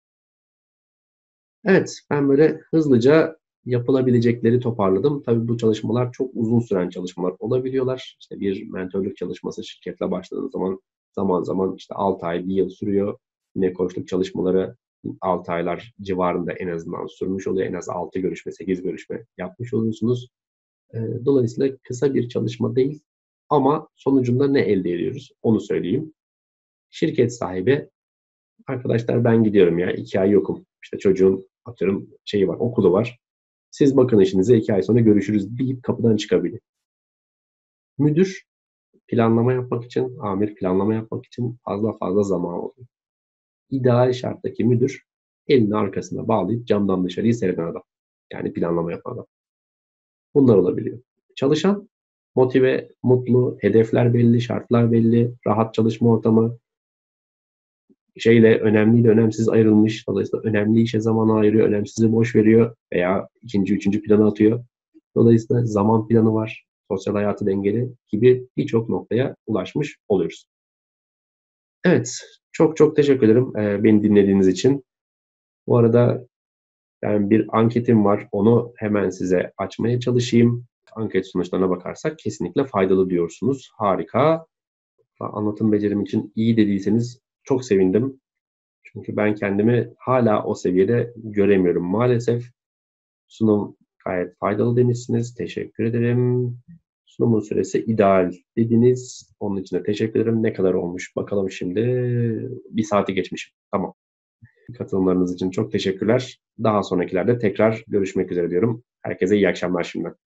Evet, ben böyle hızlıca yapılabilecekleri toparladım. Tabii bu çalışmalar çok uzun süren çalışmalar olabiliyorlar. İşte bir mentörlük çalışması şirketle başladığınız zaman zaman zaman işte altı ay, bir yıl sürüyor. Yine koçluk çalışmaları altı aylar civarında en azından sürmüş oluyor. En az altı görüşme, sekiz görüşme yapmış oluyorsunuz. Dolayısıyla kısa bir çalışma değil ama sonucunda ne elde ediyoruz onu söyleyeyim. Şirket sahibi, arkadaşlar ben gidiyorum ya iki ay yokum. İşte çocuğun atıyorum şeyi var, okulu var. Siz bakın işinize iki ay sonra görüşürüz deyip kapıdan çıkabilir. Müdür planlama yapmak için, amir planlama yapmak için fazla fazla zaman oluyor. İdeal şarttaki müdür elini arkasına bağlayıp camdan dışarıyı seyreden adam. Yani planlama yapan adam. Bunlar olabiliyor. Çalışan motive, mutlu, hedefler belli, şartlar belli, rahat çalışma ortamı, şeyle önemliyle önemsiz ayrılmış. Dolayısıyla önemli işe zaman ayırıyor, önemsizi boş veriyor veya ikinci, üçüncü plana atıyor. Dolayısıyla zaman planı var, sosyal hayatı dengeli gibi birçok noktaya ulaşmış oluyoruz. Evet, çok çok teşekkür ederim e, beni dinlediğiniz için. Bu arada yani bir anketim var, onu hemen size açmaya çalışayım. Anket sonuçlarına bakarsak kesinlikle faydalı diyorsunuz. Harika. Anlatım becerim için iyi dediyseniz çok sevindim. Çünkü ben kendimi hala o seviyede göremiyorum maalesef. Sunum gayet faydalı demişsiniz. Teşekkür ederim. Sunumun süresi ideal dediniz. Onun için de teşekkür ederim. Ne kadar olmuş? Bakalım şimdi. Bir saati geçmişim. Tamam. Katılımlarınız için çok teşekkürler. Daha sonrakilerde tekrar görüşmek üzere diyorum. Herkese iyi akşamlar şimdiden.